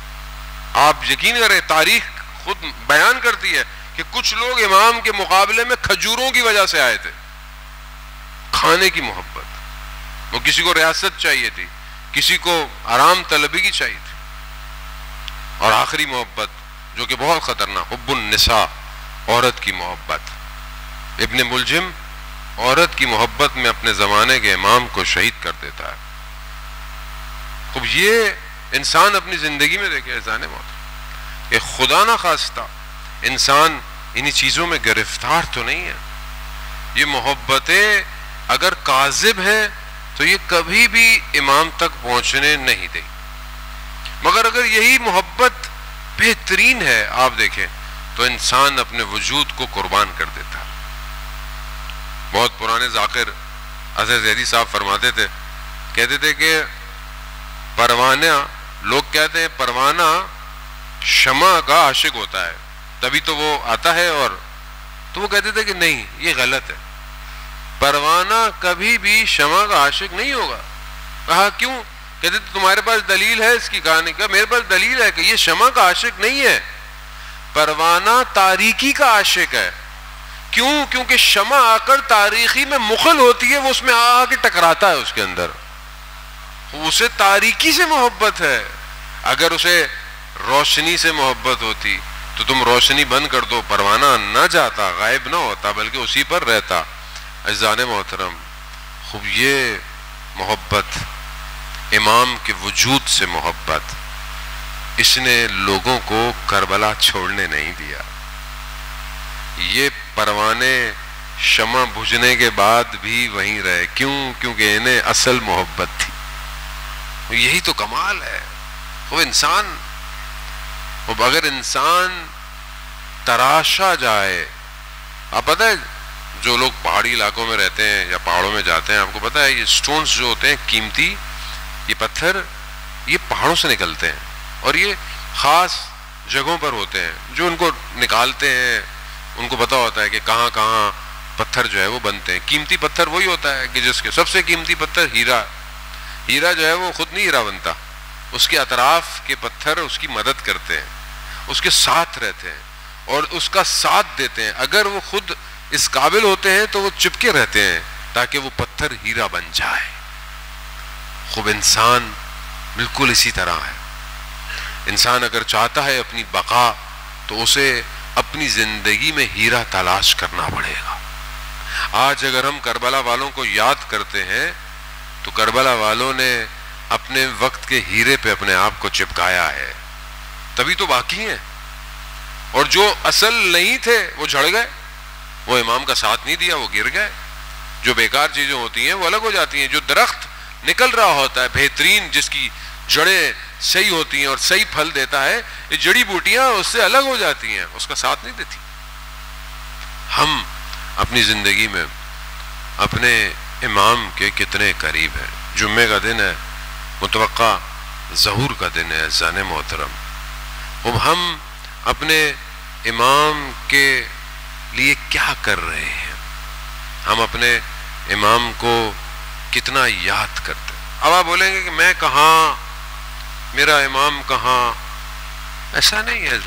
آپ یقین کریں تاریخ خود بیان کرتی ہے کہ کچھ لوگ امام کے مقابلے میں کھجوروں کی وجہ سے آئے تھے. کھانے کی محبت، وہ کسی کو ریاست چاہیے تھی، کسی کو آرام طلبی کی چاہیے تھی. اور آخری محبت جو کہ بہت خطرناک، حب النساء، عورت کی محبت. ابن ملجم عورت کی محبت میں اپنے زمانے کے امام کو شہید کر دیتا ہے. اب یہ انسان اپنی زندگی میں دیکھے اذان موت کہ خدا نہ خواستہ انسان انہی چیزوں میں گرفتار تو نہیں ہے. یہ محبتیں اگر کاذب ہیں تو یہ کبھی بھی امام تک پہنچنے نہیں دیں. مگر اگر یہی محبت بہترین ہے، آپ دیکھیں تو انسان اپنے وجود کو قربان کر دیتا ہے. بہت پرانے ذاکر اظہر زیدی صاحب فرماتے تھے، کہتے تھے کہ پروانہ، لوگ کہتے ہیں پروانہ شمع کا عاشق ہوتا ہے تبھی تو وہ آتا ہے، اور تو وہ کہتے تھے کہ نہیں، یہ غلط ہے. پروانہ کبھی بھی شمع کا عاشق نہیں ہوگا. کہا کیوں؟ کہتے تھے تمہارے پاس دلیل ہے اس کی کہانی کا؟ میرے پاس دلیل ہے کہ یہ شمع کا عاشق نہیں ہے، پروانہ تاریکی کا عاشق ہے. کیوں؟ کیونکہ شمع آ کر تاریکی میں مخل ہوتی ہے، وہ اس میں آ کے ٹکراتا ہے، اس کے اندر اسے تاریکی سے محبت ہے. اگر اسے روشنی سے محبت ہوتی تو تم روشنی بند کر دو، پروانہ نہ جاتا، غائب نہ ہوتا، بلکہ اسی پر رہتا. عزیزان محترم، خوب یہ محبت، امام کے وجود سے محبت، اس نے لوگوں کو کربلا چھوڑنے نہیں دیا. یہ پروانے شمع بجھنے کے بعد بھی وہیں رہے. کیوں؟ کیونکہ انہیں اصل محبت تھی. یہی تو کمال ہے. وہ انسان، اگر انسان تراشا جائے، آپ پتہ ہے جو لوگ پہاڑی علاقوں میں رہتے ہیں یا پہاڑوں میں جاتے ہیں، آپ کو پتہ ہے یہ سٹونز جو ہوتے ہیں قیمتی، یہ پتھر یہ پہاڑوں سے نکلتے ہیں اور یہ خاص جگہوں پر ہوتے ہیں. جو ان کو نکالتے ہیں ان کو پتہ ہوتا ہے کہ کہاں کہاں پتھر جو ہے وہ بنتے ہیں. قیمتی پتھر وہی ہوتا ہے کہ جس کے سب سے قیمتی پتھر ہیرا. ہیرا جو ہے وہ خود نہیں ہیرا بنتا، اس کے اطراف کے پتھر اس کی مدد کرتے ہیں، اس کے ساتھ رہتے ہیں اور اس کا ساتھ دیتے ہیں. اگر وہ خود اس قابل ہوتے ہیں تو وہ چپکے رہتے ہیں تاکہ وہ پتھر ہیرا بن جائے. خوب انسان بالکل اسی طرح ہے. انسان اگر چاہتا ہے اپنی بقا تو اسے اپنی زندگی میں ہیرا تلاش کرنا پڑے گا. آج اگر ہم کربلا والوں کو یاد کرتے ہیں تو کربلا والوں نے اپنے وقت کے ہیرے پہ اپنے آپ کو چپکایا ہے، تبھی تو باقی ہیں. اور جو اصل نہیں تھے وہ جھڑ گئے، وہ امام کا ساتھ نہیں دیا، وہ گر گئے. جو بیکار چیزیں ہوتی ہیں وہ الگ ہو جاتی ہیں. جو درخت نکل رہا ہوتا ہے بہترین، جس کی جڑیں صحیح ہوتی ہیں اور صحیح پھل دیتا ہے، یہ جڑی بوٹیاں اس سے الگ ہو جاتی ہیں، اس کا ساتھ نہیں دیتی. ہم اپنی زندگی میں اپنے امام کے کتنے قریب ہیں. جمعے کا دن ہے، متوقع ظہور کا دن ہے. عزیزان محترم، اب ہم اپنے امام کے لیے کیا کر رہے ہیں؟ ہم اپنے امام کو کتنا یاد کرتے ہیں؟ اب آپ بولیں گے کہ میں کہاں، میرا امام کہاں؟ ایسا نہیں ہے.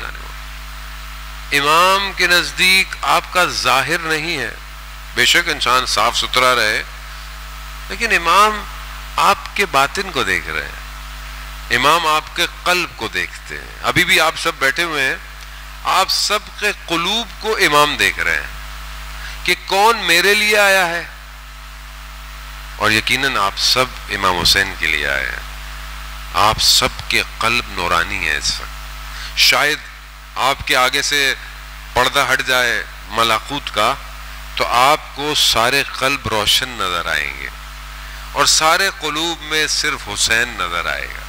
امام کے نزدیک آپ کا ظاہر نہیں ہے. بے شک انسان صاف ستھرا رہے، لیکن امام آپ کے باطن کو دیکھ رہے ہیں. امام آپ کے قلب کو دیکھتے ہیں. ابھی بھی آپ سب بیٹھے ہوئے ہیں، آپ سب کے قلوب کو امام دیکھ رہے ہیں کہ کون میرے لیے آیا ہے. اور یقیناً آپ سب امام حسین کے لیے آئے ہیں. آپ سب کے قلب نورانی ہے اس وقت. شاید آپ کے آگے سے پردہ ہٹ جائے، ملکوت کا تو آپ کو سارے قلب روشن نظر آئیں گے اور سارے قلوب میں صرف حسین نظر آئے گا.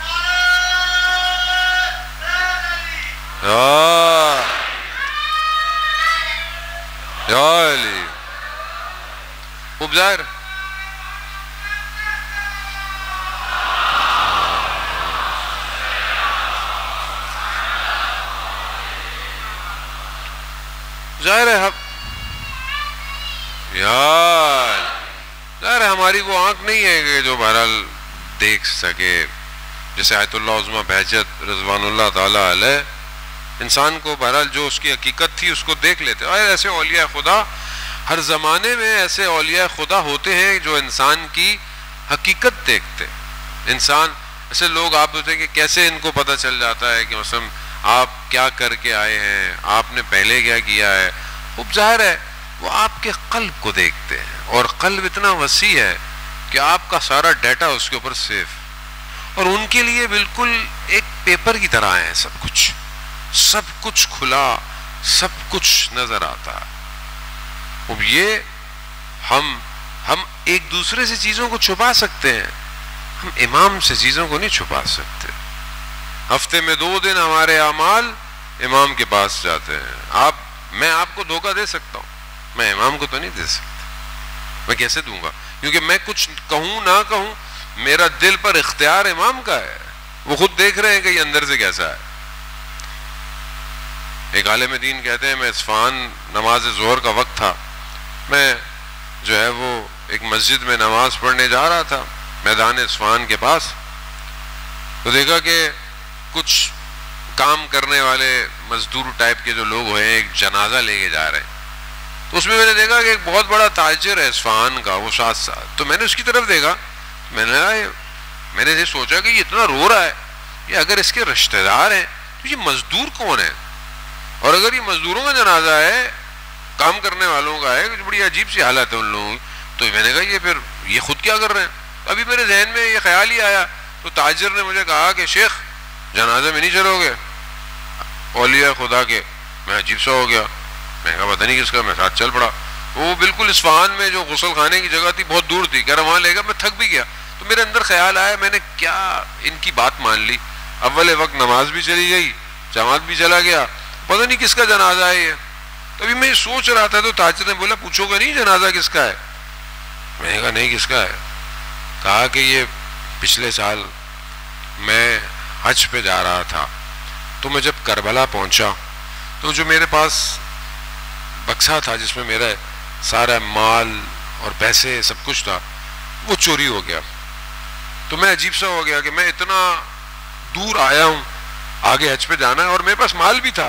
یا علی خوب ظاہر ظاہر ہے یار ظاہر ہے ہماری وہ آنکھ نہیں ہے کہ جو بہرحال دیکھ سکے. جیسے آیت اللہ عظمہ بہجت رضوان اللہ تعالی علیہ انسان کو بہرحال جو اس کی حقیقت تھی اس کو دیکھ لیتے. اور ایسے اولیاء خدا ہر زمانے میں ایسے اولیاء خدا ہوتے ہیں جو انسان کی حقیقت دیکھتے. انسان ایسے لوگ آپ ہوتے ہیں کہ کیسے ان کو پتہ چل جاتا ہے کہ مثلا آپ کیا کر کے آئے ہیں, آپ نے پہلے کیا کیا ہے. خوب ظاہر ہے وہ آپ کے قلب کو دیکھتے ہیں اور قلب اتنا وسیع ہے کہ آپ کا سارا ڈیٹا اس کے اوپر سیف, اور ان کے لیے بالکل ایک پیپر کی طرح ہے. سب کچھ سب کچھ کھلا, سب کچھ نظر آتا. اب یہ ہم ہم ایک دوسرے سے چیزوں کو چھپا سکتے ہیں, ہم امام سے چیزوں کو نہیں چھپا سکتے. ہفتے میں دو دن ہمارے اعمال امام کے پاس جاتے ہیں. آپ میں آپ کو دھوکہ دے سکتا ہوں, میں امام کو تو نہیں دے سکتا. میں کیسے دوں گا؟ کیونکہ میں کچھ کہوں نہ کہوں میرا دل پر اختیار امام کا ہے. وہ خود دیکھ رہے ہیں کہ یہ اندر سے کیسا ہے. ایک عالم دین کہتے ہیں میں اصفہان نماز ظہر کا وقت تھا, میں جو ہے وہ ایک مسجد میں نماز پڑھنے جا رہا تھا میدان اصفہان کے پاس, تو دیکھا کہ کچھ کام کرنے والے مزدور ٹائپ کے جو لوگ ہوئے ہیں ایک جنازہ لے کے جا رہے ہیں. تو اس میں میں نے دیکھا کہ ایک بہت بڑا تاجر ہے اصفہان کا, وہ ساتھ ساتھ. تو میں نے اس کی طرف دیکھا, میں نے میں نے یہ سوچا کہ یہ اتنا رو رہا ہے, یہ اگر اس کے رشتہ دار ہیں تو یہ مزدور کون ہے؟ اور اگر یہ مزدوروں کا جنازہ ہے, کام کرنے والوں کا ہے, بڑی عجیب سی حالت ہے ان لوگوں کی. تو میں نے کہا یہ پھر یہ خود کیا کر رہے ہیں؟ ابھی میرے ذہن میں یہ خیال ہی آیا. تو تاجر نے مجھے کہا کہ شیخ جنازے میں نہیں چلو گے اولیاء خدا کے؟ میں عجیب سا ہو گیا, میں نے کہا پتہ نہیں کس کا, میں ساتھ چل پڑا. وہ بالکل اصفہان میں جو غسل خانے کی جگہ تھی بہت دور تھی, کہہ رہا وہاں لے گا. میں تھک بھی گیا, تو میرے اندر خیال آیا, میں نے کیا ان کی بات مان لی. اول وقت نماز بھی چلی گئی, جماعت بھی چلا گیا, پتہ نہیں کس کا جنازہ ہے یہ. تبھی میں سوچ رہا تھا تو تاجر نے بولا پوچھو گا نہیں جنازہ کس کا ہے؟ میں نے کہا نہیں کس کا ہے. کہا کہ یہ پچھلے سال میں حج پہ جا رہا تھا, تو میں جب کربلا پہنچا تو جو میرے پاس بکسا تھا جس میں میرا سارا مال اور پیسے سب کچھ تھا وہ چوری ہو گیا. تو میں عجیب سا ہو گیا کہ میں اتنا دور آیا ہوں, آگے حج پہ جانا ہے اور میرے پاس مال بھی تھا.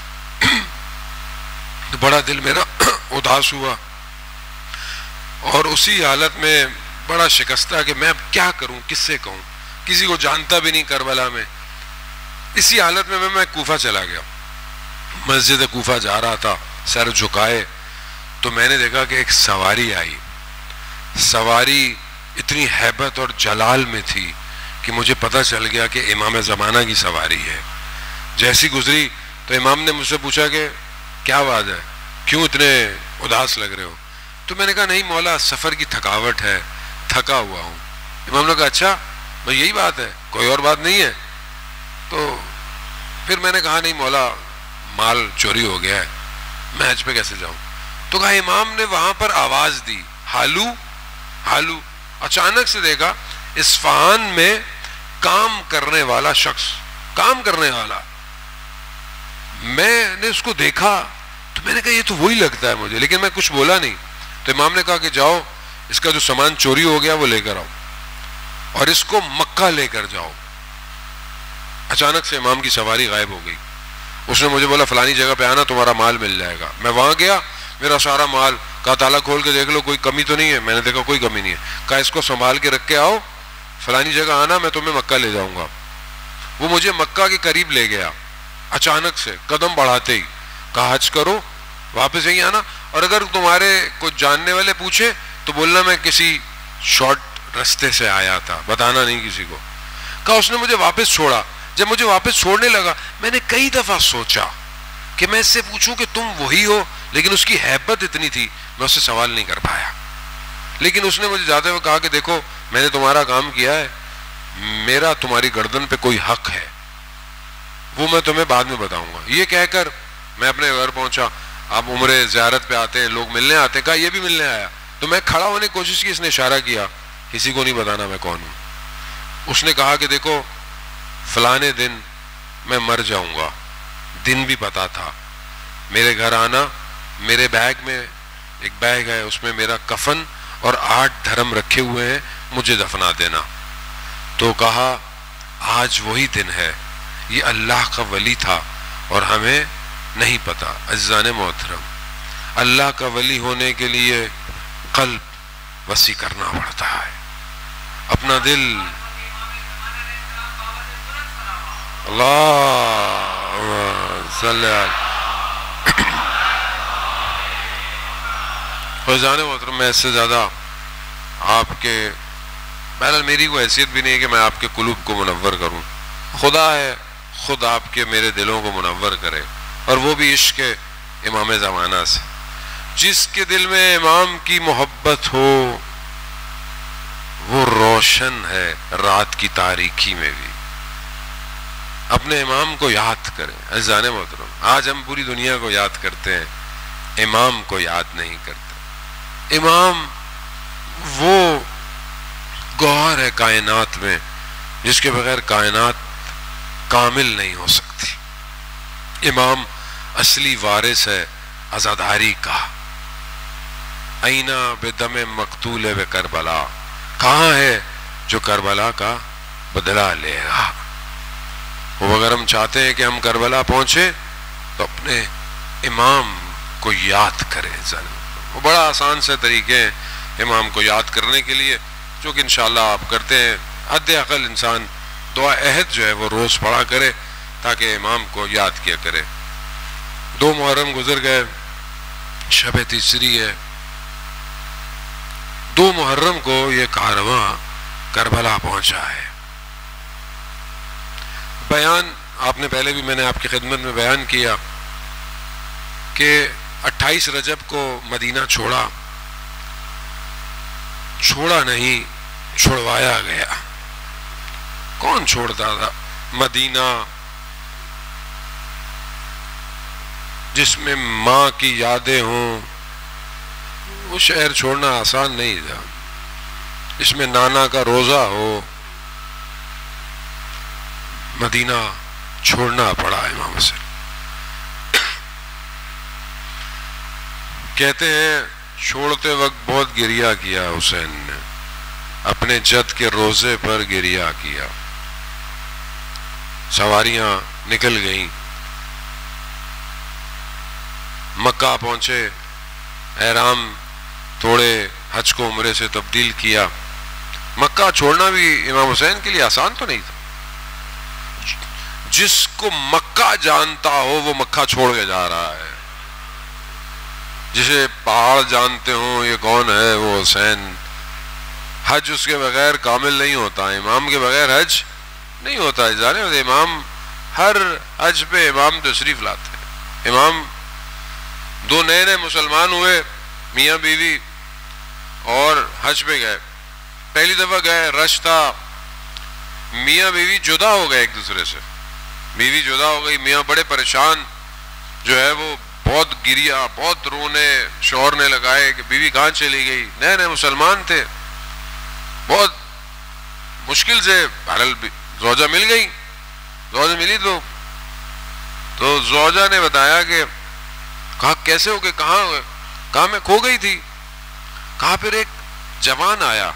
تو بڑا دل میرا اداس ہوا اور اسی حالت میں بڑا شکستہ کہ میں اب کیا کروں, کس سے کہوں, کسی کو جانتا بھی نہیں کربلا میں. اسی حالت میں میں کوفہ چلا گیا, مسجد کوفہ جا رہا تھا سر جھکائے, تو میں نے دیکھا کہ ایک سواری آئی. سواری اتنی ہیبت اور جلال میں تھی کہ مجھے پتہ چل گیا کہ امام زمانہ کی سواری ہے. جیسی گزری تو امام نے مجھ سے پوچھا کہ کیا بات ہے, کیوں اتنے اداس لگ رہے ہو؟ تو میں نے کہا نہیں مولا سفر کی تھکاوٹ ہے, تھکا ہوا ہوں. امام نے کہا اچھا بھائی یہی بات ہے, کوئی اور بات نہیں ہے؟ تو پھر میں نے کہا نہیں مولا مال چوری ہو گیا ہے, میں حج پہ کیسے جاؤں؟ تو کہا امام نے وہاں پر آواز دی ہالو ہالو. اچانک سے دیکھا اصفہان میں کام کرنے والا شخص, کام کرنے والا, میں نے اس کو دیکھا تو میں نے کہا یہ تو وہی لگتا ہے مجھے, لیکن میں کچھ بولا نہیں. تو امام نے کہا کہ جاؤ اس کا جو سامان چوری ہو گیا وہ لے کر آؤ اور اس کو مکہ لے کر جاؤ. اچانک سے امام کی سواری غائب ہو گئی. اس نے مجھے بولا فلانی جگہ پہ آنا تمہارا مال مل جائے گا. میں وہاں گیا, میرا سارا مال, کہا تالا کھول کے دیکھ لو کوئی کمی تو نہیں ہے. میں نے دیکھا کوئی کمی نہیں ہے. کہا اس کو سنبھال کے رکھ کے آؤ, فلانی جگہ آنا میں تمہیں مکہ لے جاؤں گا. وہ مجھے مکہ کے قریب لے گیا اچانک سے قدم بڑھاتے ہی. کہا حج کرو واپس یہی آنا, اور اگر تمہارے کچھ جاننے والے پوچھے تو بولنا میں کسی شارٹ رستے سے آیا تھا, بتانا نہیں کسی کو. کہا اس نے مجھے واپس چھوڑا. جب مجھے واپس چھوڑنے لگا میں نے کئی دفعہ سوچا کہ میں اس سے پوچھوں کہ تم وہی ہو لیکن اس کی ہیبت اتنی تھی میں اس سے سوال نہیں کر پایا. لیکن اس نے مجھے جاتے ہوئے کہا کہ دیکھو میں نے تمہارا کام کیا ہے, میرا تمہاری گردن پہ کوئی حق ہے, وہ میں تمہیں بعد میں بتاؤں گا. یہ کہہ کر میں اپنے گھر پہنچا. اب عمرے زیارت پہ آتے ہیں لوگ, ملنے آتے ہیں, کہا یہ بھی ملنے آیا. تو میں کھڑا ہونے کی کوشش کی, اس نے اشارہ کیا کسی کو نہیں بتانا میں کون ہوں. اس نے کہا کہ دیکھو فلانے دن میں مر جاؤں گا, دن بھی پتا تھا. میرے گھر آنا, میرے بیگ میں ایک بیگ ہے, اس میں میرا کفن اور آٹھ دھرم رکھے ہوئے ہیں, مجھے دفنا دینا. تو کہا آج وہی دن ہے, یہ اللہ کا ولی تھا اور ہمیں نہیں پتا. عزیزان محترم, اللہ کا ولی ہونے کے لیے قلب وسیع کرنا پڑتا ہے, اپنا دل. اللہ صلی اللہ. عزیزان محترم, میں اس سے زیادہ آپ کے, بہرحال میری کوئی حیثیت بھی نہیں ہے کہ میں آپ کے قلوب کو منور کروں. خدا ہے خود آپ کے میرے دلوں کو منور کرے, اور وہ بھی عشق امام زمانہ سے. جس کے دل میں امام کی محبت ہو وہ روشن ہے رات کی تاریکی میں بھی. اپنے امام کو یاد کریں. عزیزان محترم, آج ہم پوری دنیا کو یاد کرتے ہیں, امام کو یاد نہیں کرتے. امام وہ گوہر ہے کائنات میں جس کے بغیر کائنات کامل نہیں ہو سکتی. امام اصلی وارث ہے عزاداری کا. اینا بدم مقتول بے کربلا, کہاں ہے جو کربلا کا بدلہ لے گا. وہ اگر ہم چاہتے ہیں کہ ہم کربلا پہنچے تو اپنے امام کو یاد کریں. وہ بڑا آسان سے طریقے ہیں امام کو یاد کرنے کے لیے, جو کہ انشاءاللہ آپ کرتے ہیں. حد عقل انسان دعا عہد جو ہے وہ روز پڑھا کرے تاکہ امام کو یاد کیا کرے. دو محرم گزر گئے, شب تیسری ہے. دو محرم کو یہ کارواں کربلا پہنچا ہے. بیان آپ نے پہلے بھی میں نے آپ کی خدمت میں بیان کیا کہ اٹھائیس رجب کو مدینہ چھوڑا, چھوڑا نہیں چھڑوایا گیا. کون چھوڑتا تھا مدینہ جس میں ماں کی یادیں ہوں؟ وہ شہر چھوڑنا آسان نہیں تھا. اس میں نانا کا روزہ ہو, مدینہ چھوڑنا پڑا امام حسین. کہتے ہیں چھوڑتے وقت بہت گریہ کیا حسین نے, اپنے جد کے روزے پر گریہ کیا. سواریاں نکل گئیں, مکہ پہنچے, احرام توڑے, حج کو عمرے سے تبدیل کیا. مکہ چھوڑنا بھی امام حسین کے لیے آسان تو نہیں تھا. جس کو مکہ جانتا ہو وہ مکہ چھوڑ کے جا رہا ہے. جسے پہاڑ جانتے ہوں یہ کون ہے, وہ حسین. حج اس کے بغیر کامل نہیں ہوتا, امام کے بغیر حج نہیں ہوتا. جانے امام ہر حج پہ امام تشریف لاتے ہیں. امام دو نئے نئے مسلمان ہوئے, میاں بیوی, اور حج پہ گئے. پہلی دفعہ گئے, رش تھا, میاں بیوی جدا ہو گئے ایک دوسرے سے. بیوی جدا ہو گئی, میاں بڑے پریشان, جو ہے وہ بہت گریا, بہت رونے, شوہر نے لگائے کہ بیوی کہاں چلی گئی. نئے نئے مسلمان تھے, بہت مشکل سے بہرحال زوجہ مل گئی. زوجہ ملی تو تو زوجہ نے بتایا کہ کہا کیسے ہو گئے, کہاں ہوئے؟ کہا میں کھو گئی تھی. کہا پھر ایک جوان آیا,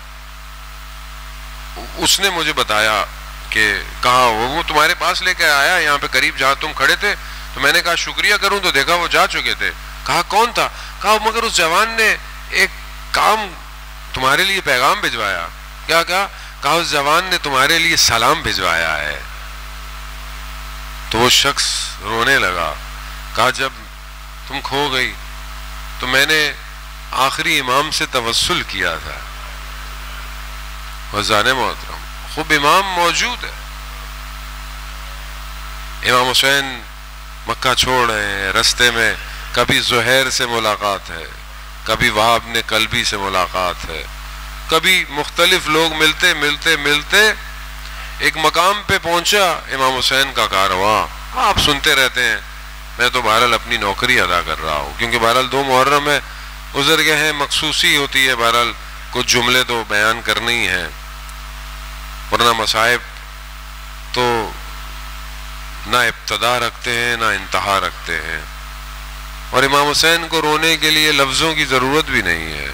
اس نے مجھے بتایا کہ کہا وہ تمہارے پاس لے کے آیا یہاں پہ قریب جہاں تم کھڑے تھے. تو میں نے کہا شکریہ کروں تو دیکھا وہ جا چکے تھے. کہا کون تھا؟ کہا مگر اس جوان نے ایک کام تمہارے لیے پیغام بھجوایا. کیا کہا؟ کہا اس جوان نے تمہارے لیے سلام بھجوایا ہے. تو وہ شخص رونے لگا. کہا جب تم کھو گئی تو میں نے آخری امام سے توسل کیا تھا. وزان محترم خوب امام موجود ہے. امام حسین مکہ چھوڑ رہے ہیں, رستے میں کبھی زہیر سے ملاقات ہے، کبھی وہاب بن کلبی سے ملاقات ہے، کبھی مختلف لوگ ملتے ملتے ملتے ایک مقام پہ پہنچا امام حسین کا کارواں. آپ سنتے رہتے ہیں، میں تو بہرحال اپنی نوکری ادا کر رہا ہوں، کیونکہ بہرحال دو محرم ہے، گزر گئے ہیں، مخصوصی ہوتی ہے، بہرحال کچھ جملے تو بیان کرنے ہی ہیں، ورنہ مصائب تو نہ ابتدا رکھتے ہیں نہ انتہا رکھتے ہیں. اور امام حسین کو رونے کے لیے لفظوں کی ضرورت بھی نہیں ہے.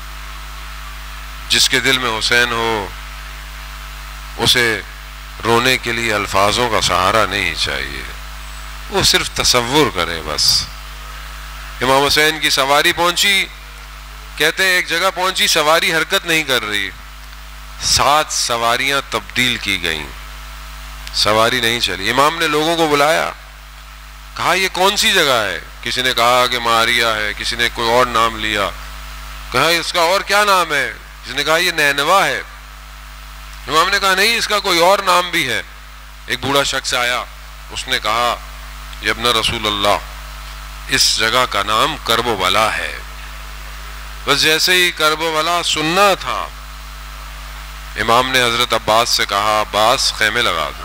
جس کے دل میں حسین ہو اسے رونے کے لیے الفاظوں کا سہارا نہیں چاہیے، وہ صرف تصور کرے بس. امام حسین کی سواری پہنچی، کہتے ہیں ایک جگہ پہنچی، سواری حرکت نہیں کر رہی، سات سواریاں تبدیل کی گئیں، سواری نہیں چلی. امام نے لوگوں کو بلایا، کہا یہ کون سی جگہ ہے؟ کسی نے کہا کہ ماریا ہے، کسی نے کوئی اور نام لیا، کہا اس کا اور کیا نام ہے؟ کسی نے کہا یہ نینوا ہے. امام نے کہا نہیں، اس کا کوئی اور نام بھی ہے. ایک بوڑھا شخص آیا، اس نے کہا یہ ابن رسول اللہ، اس جگہ کا نام کرب و بلا ہے. بس جیسے ہی کرب و بلا سننا تھا، امام نے حضرت عباس سے کہا عباس خیمے لگا دو،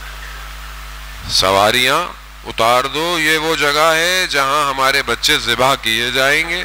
سواریاں اتار دو، یہ وہ جگہ ہے جہاں ہمارے بچے ذبح کیے جائیں گے،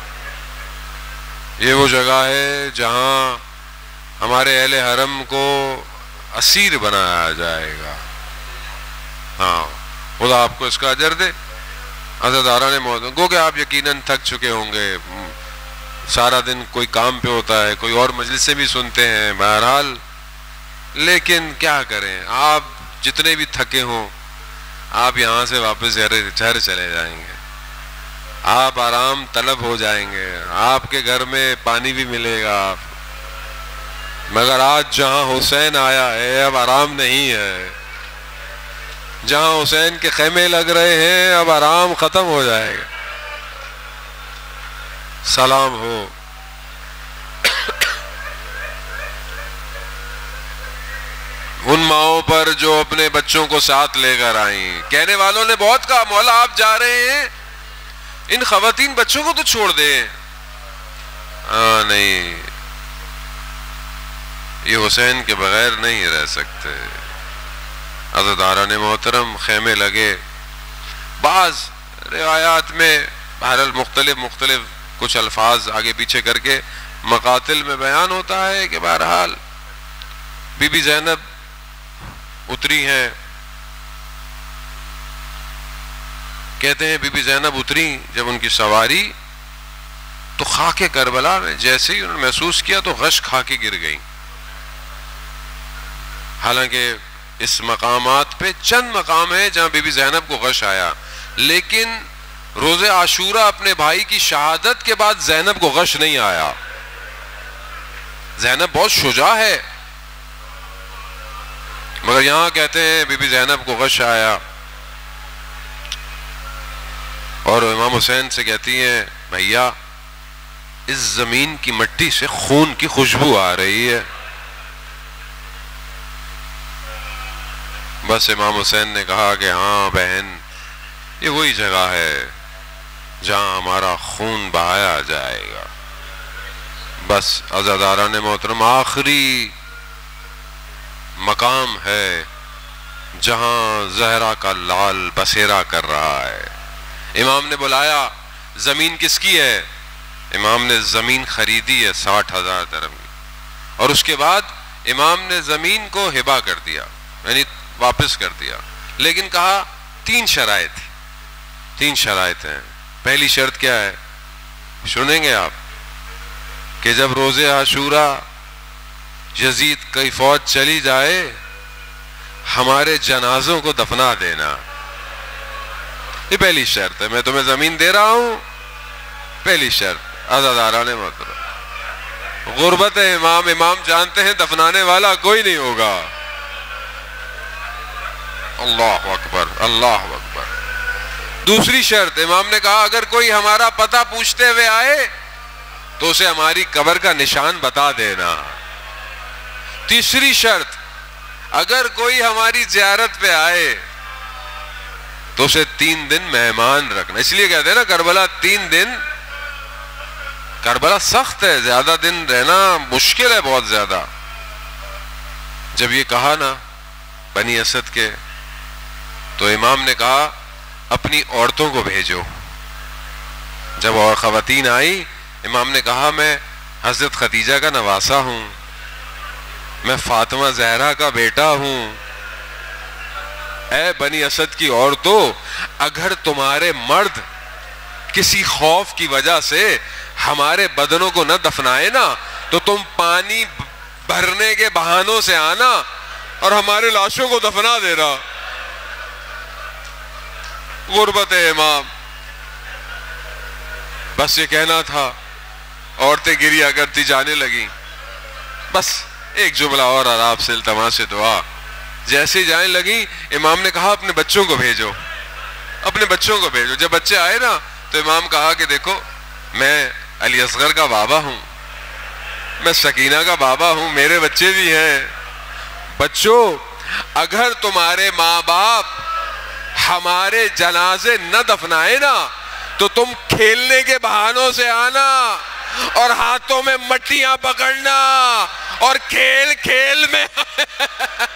یہ وہ جگہ ہے جہاں ہمارے اہل حرم کو اسیر بنایا جائے گا. ہاں خدا آپ کو اس کا اجر دے. حضرت آرا موت گو کہ آپ یقیناً تھک چکے ہوں گے، سارا دن کوئی کام پہ ہوتا ہے، کوئی اور مجلسیں بھی سنتے ہیں، بہرحال لیکن کیا کریں، آپ جتنے بھی تھکے ہوں آپ یہاں سے واپس گھر چلے جائیں گے، آپ آرام طلب ہو جائیں گے، آپ کے گھر میں پانی بھی ملے گا. مگر آج جہاں حسین آیا ہے اب آرام نہیں ہے، جہاں حسین کے خیمے لگ رہے ہیں اب آرام ختم ہو جائے گا. سلام ہو ان ماؤں پر جو اپنے بچوں کو ساتھ لے کر آئیں. کہنے والوں نے بہت کہا مولا آپ جا رہے ہیں، ان خواتین بچوں کو تو چھوڑ دیں. ہاں نہیں، یہ حسین کے بغیر نہیں رہ سکتے. عزاداران محترم خیمے لگے. بعض روایات میں بہرحال مختلف مختلف کچھ الفاظ آگے پیچھے کر کے مقاتل میں بیان ہوتا ہے کہ بہرحال بی بی زینب اتری ہیں. کہتے ہیں بی بی زینب اتری جب ان کی سواری تو خاک کربلا میں جیسے ہی انہوں نے محسوس کیا تو غش کھا کے گر گئیں. حالانکہ اس مقامات پہ چند مقام ہے جہاں بی بی زینب کو غش آیا، لیکن روز عاشورہ اپنے بھائی کی شہادت کے بعد زینب کو غش نہیں آیا. زینب بہت شجاع ہے، مگر یہاں کہتے ہیں بی بی زینب کو غش آیا اور امام حسین سے کہتی ہیں بھیا اس زمین کی مٹی سے خون کی خوشبو آ رہی ہے. بس امام حسین نے کہا کہ ہاں بہن یہ وہی جگہ ہے جہاں ہمارا خون بہایا جائے گا. بس عزاداران محترم آخری مقام ہے جہاں زہرا کا لال بسیرا کر رہا ہے. امام نے بلایا، زمین کس کی ہے؟ امام نے زمین خریدی ہے ساٹھ ہزار درہم کی، اور اس کے بعد امام نے زمین کو ہبہ کر دیا، یعنی واپس کر دیا. لیکن کہا تین شرائط تین شرائط ہیں. پہلی شرط کیا ہے سنیں گے آپ، کہ جب روز عاشورہ یزید کی فوج چلی جائے ہمارے جنازوں کو دفنا دینا. یہ پہلی شرط ہے. میں تمہیں زمین دے رہا ہوں، پہلی شرط. عزاداران محترم غربت ہے امام، امام جانتے ہیں دفنانے والا کوئی نہیں ہوگا. اللہ اکبر اللہ اکبر. دوسری شرط امام نے کہا اگر کوئی ہمارا پتہ پوچھتے ہوئے آئے تو اسے ہماری قبر کا نشان بتا دینا. تیسری شرط اگر کوئی ہماری زیارت پہ آئے تو اسے تین دن مہمان رکھنا. اس لیے کہتے ہیں نا کربلا تین دن, کربلا سخت ہے, زیادہ دن رہنا مشکل ہے بہت زیادہ. جب یہ کہا نا بنی اسد کے, تو امام نے کہا اپنی عورتوں کو بھیجو. جب اور خواتین آئی, امام نے کہا میں حضرت خدیجہ کا نواسا ہوں, میں فاطمہ زہرا کا بیٹا ہوں. اے بنی اسد کی عورتوں, اگر تمہارے مرد کسی خوف کی وجہ سے ہمارے بدنوں کو نہ دفنائے نا, تو تم پانی بھرنے کے بہانوں سے آنا اور ہمارے لاشوں کو دفنا دینا. غربت امام. بس یہ کہنا تھا, عورتیں گریا کرتی جانے لگیں. بس ایک جملہ اور اور آپ سے التماس دعا. جیسے جائیں لگیں, امام نے کہا اپنے بچوں کو بھیجو, اپنے بچوں کو بھیجو. جب بچے آئے نا, تو امام کہا کہ دیکھو میں علی اصغر کا بابا ہوں, میں سکینہ کا بابا ہوں, میرے بچے بھی ہیں. بچوں, اگر تمہارے ماں باپ ہمارے جنازے نہ دفنائے نا, تو تم کھیلنے کے بہانوں سے آنا اور ہاتھوں میں مٹیاں پکڑنا اور کھیل کھیل میں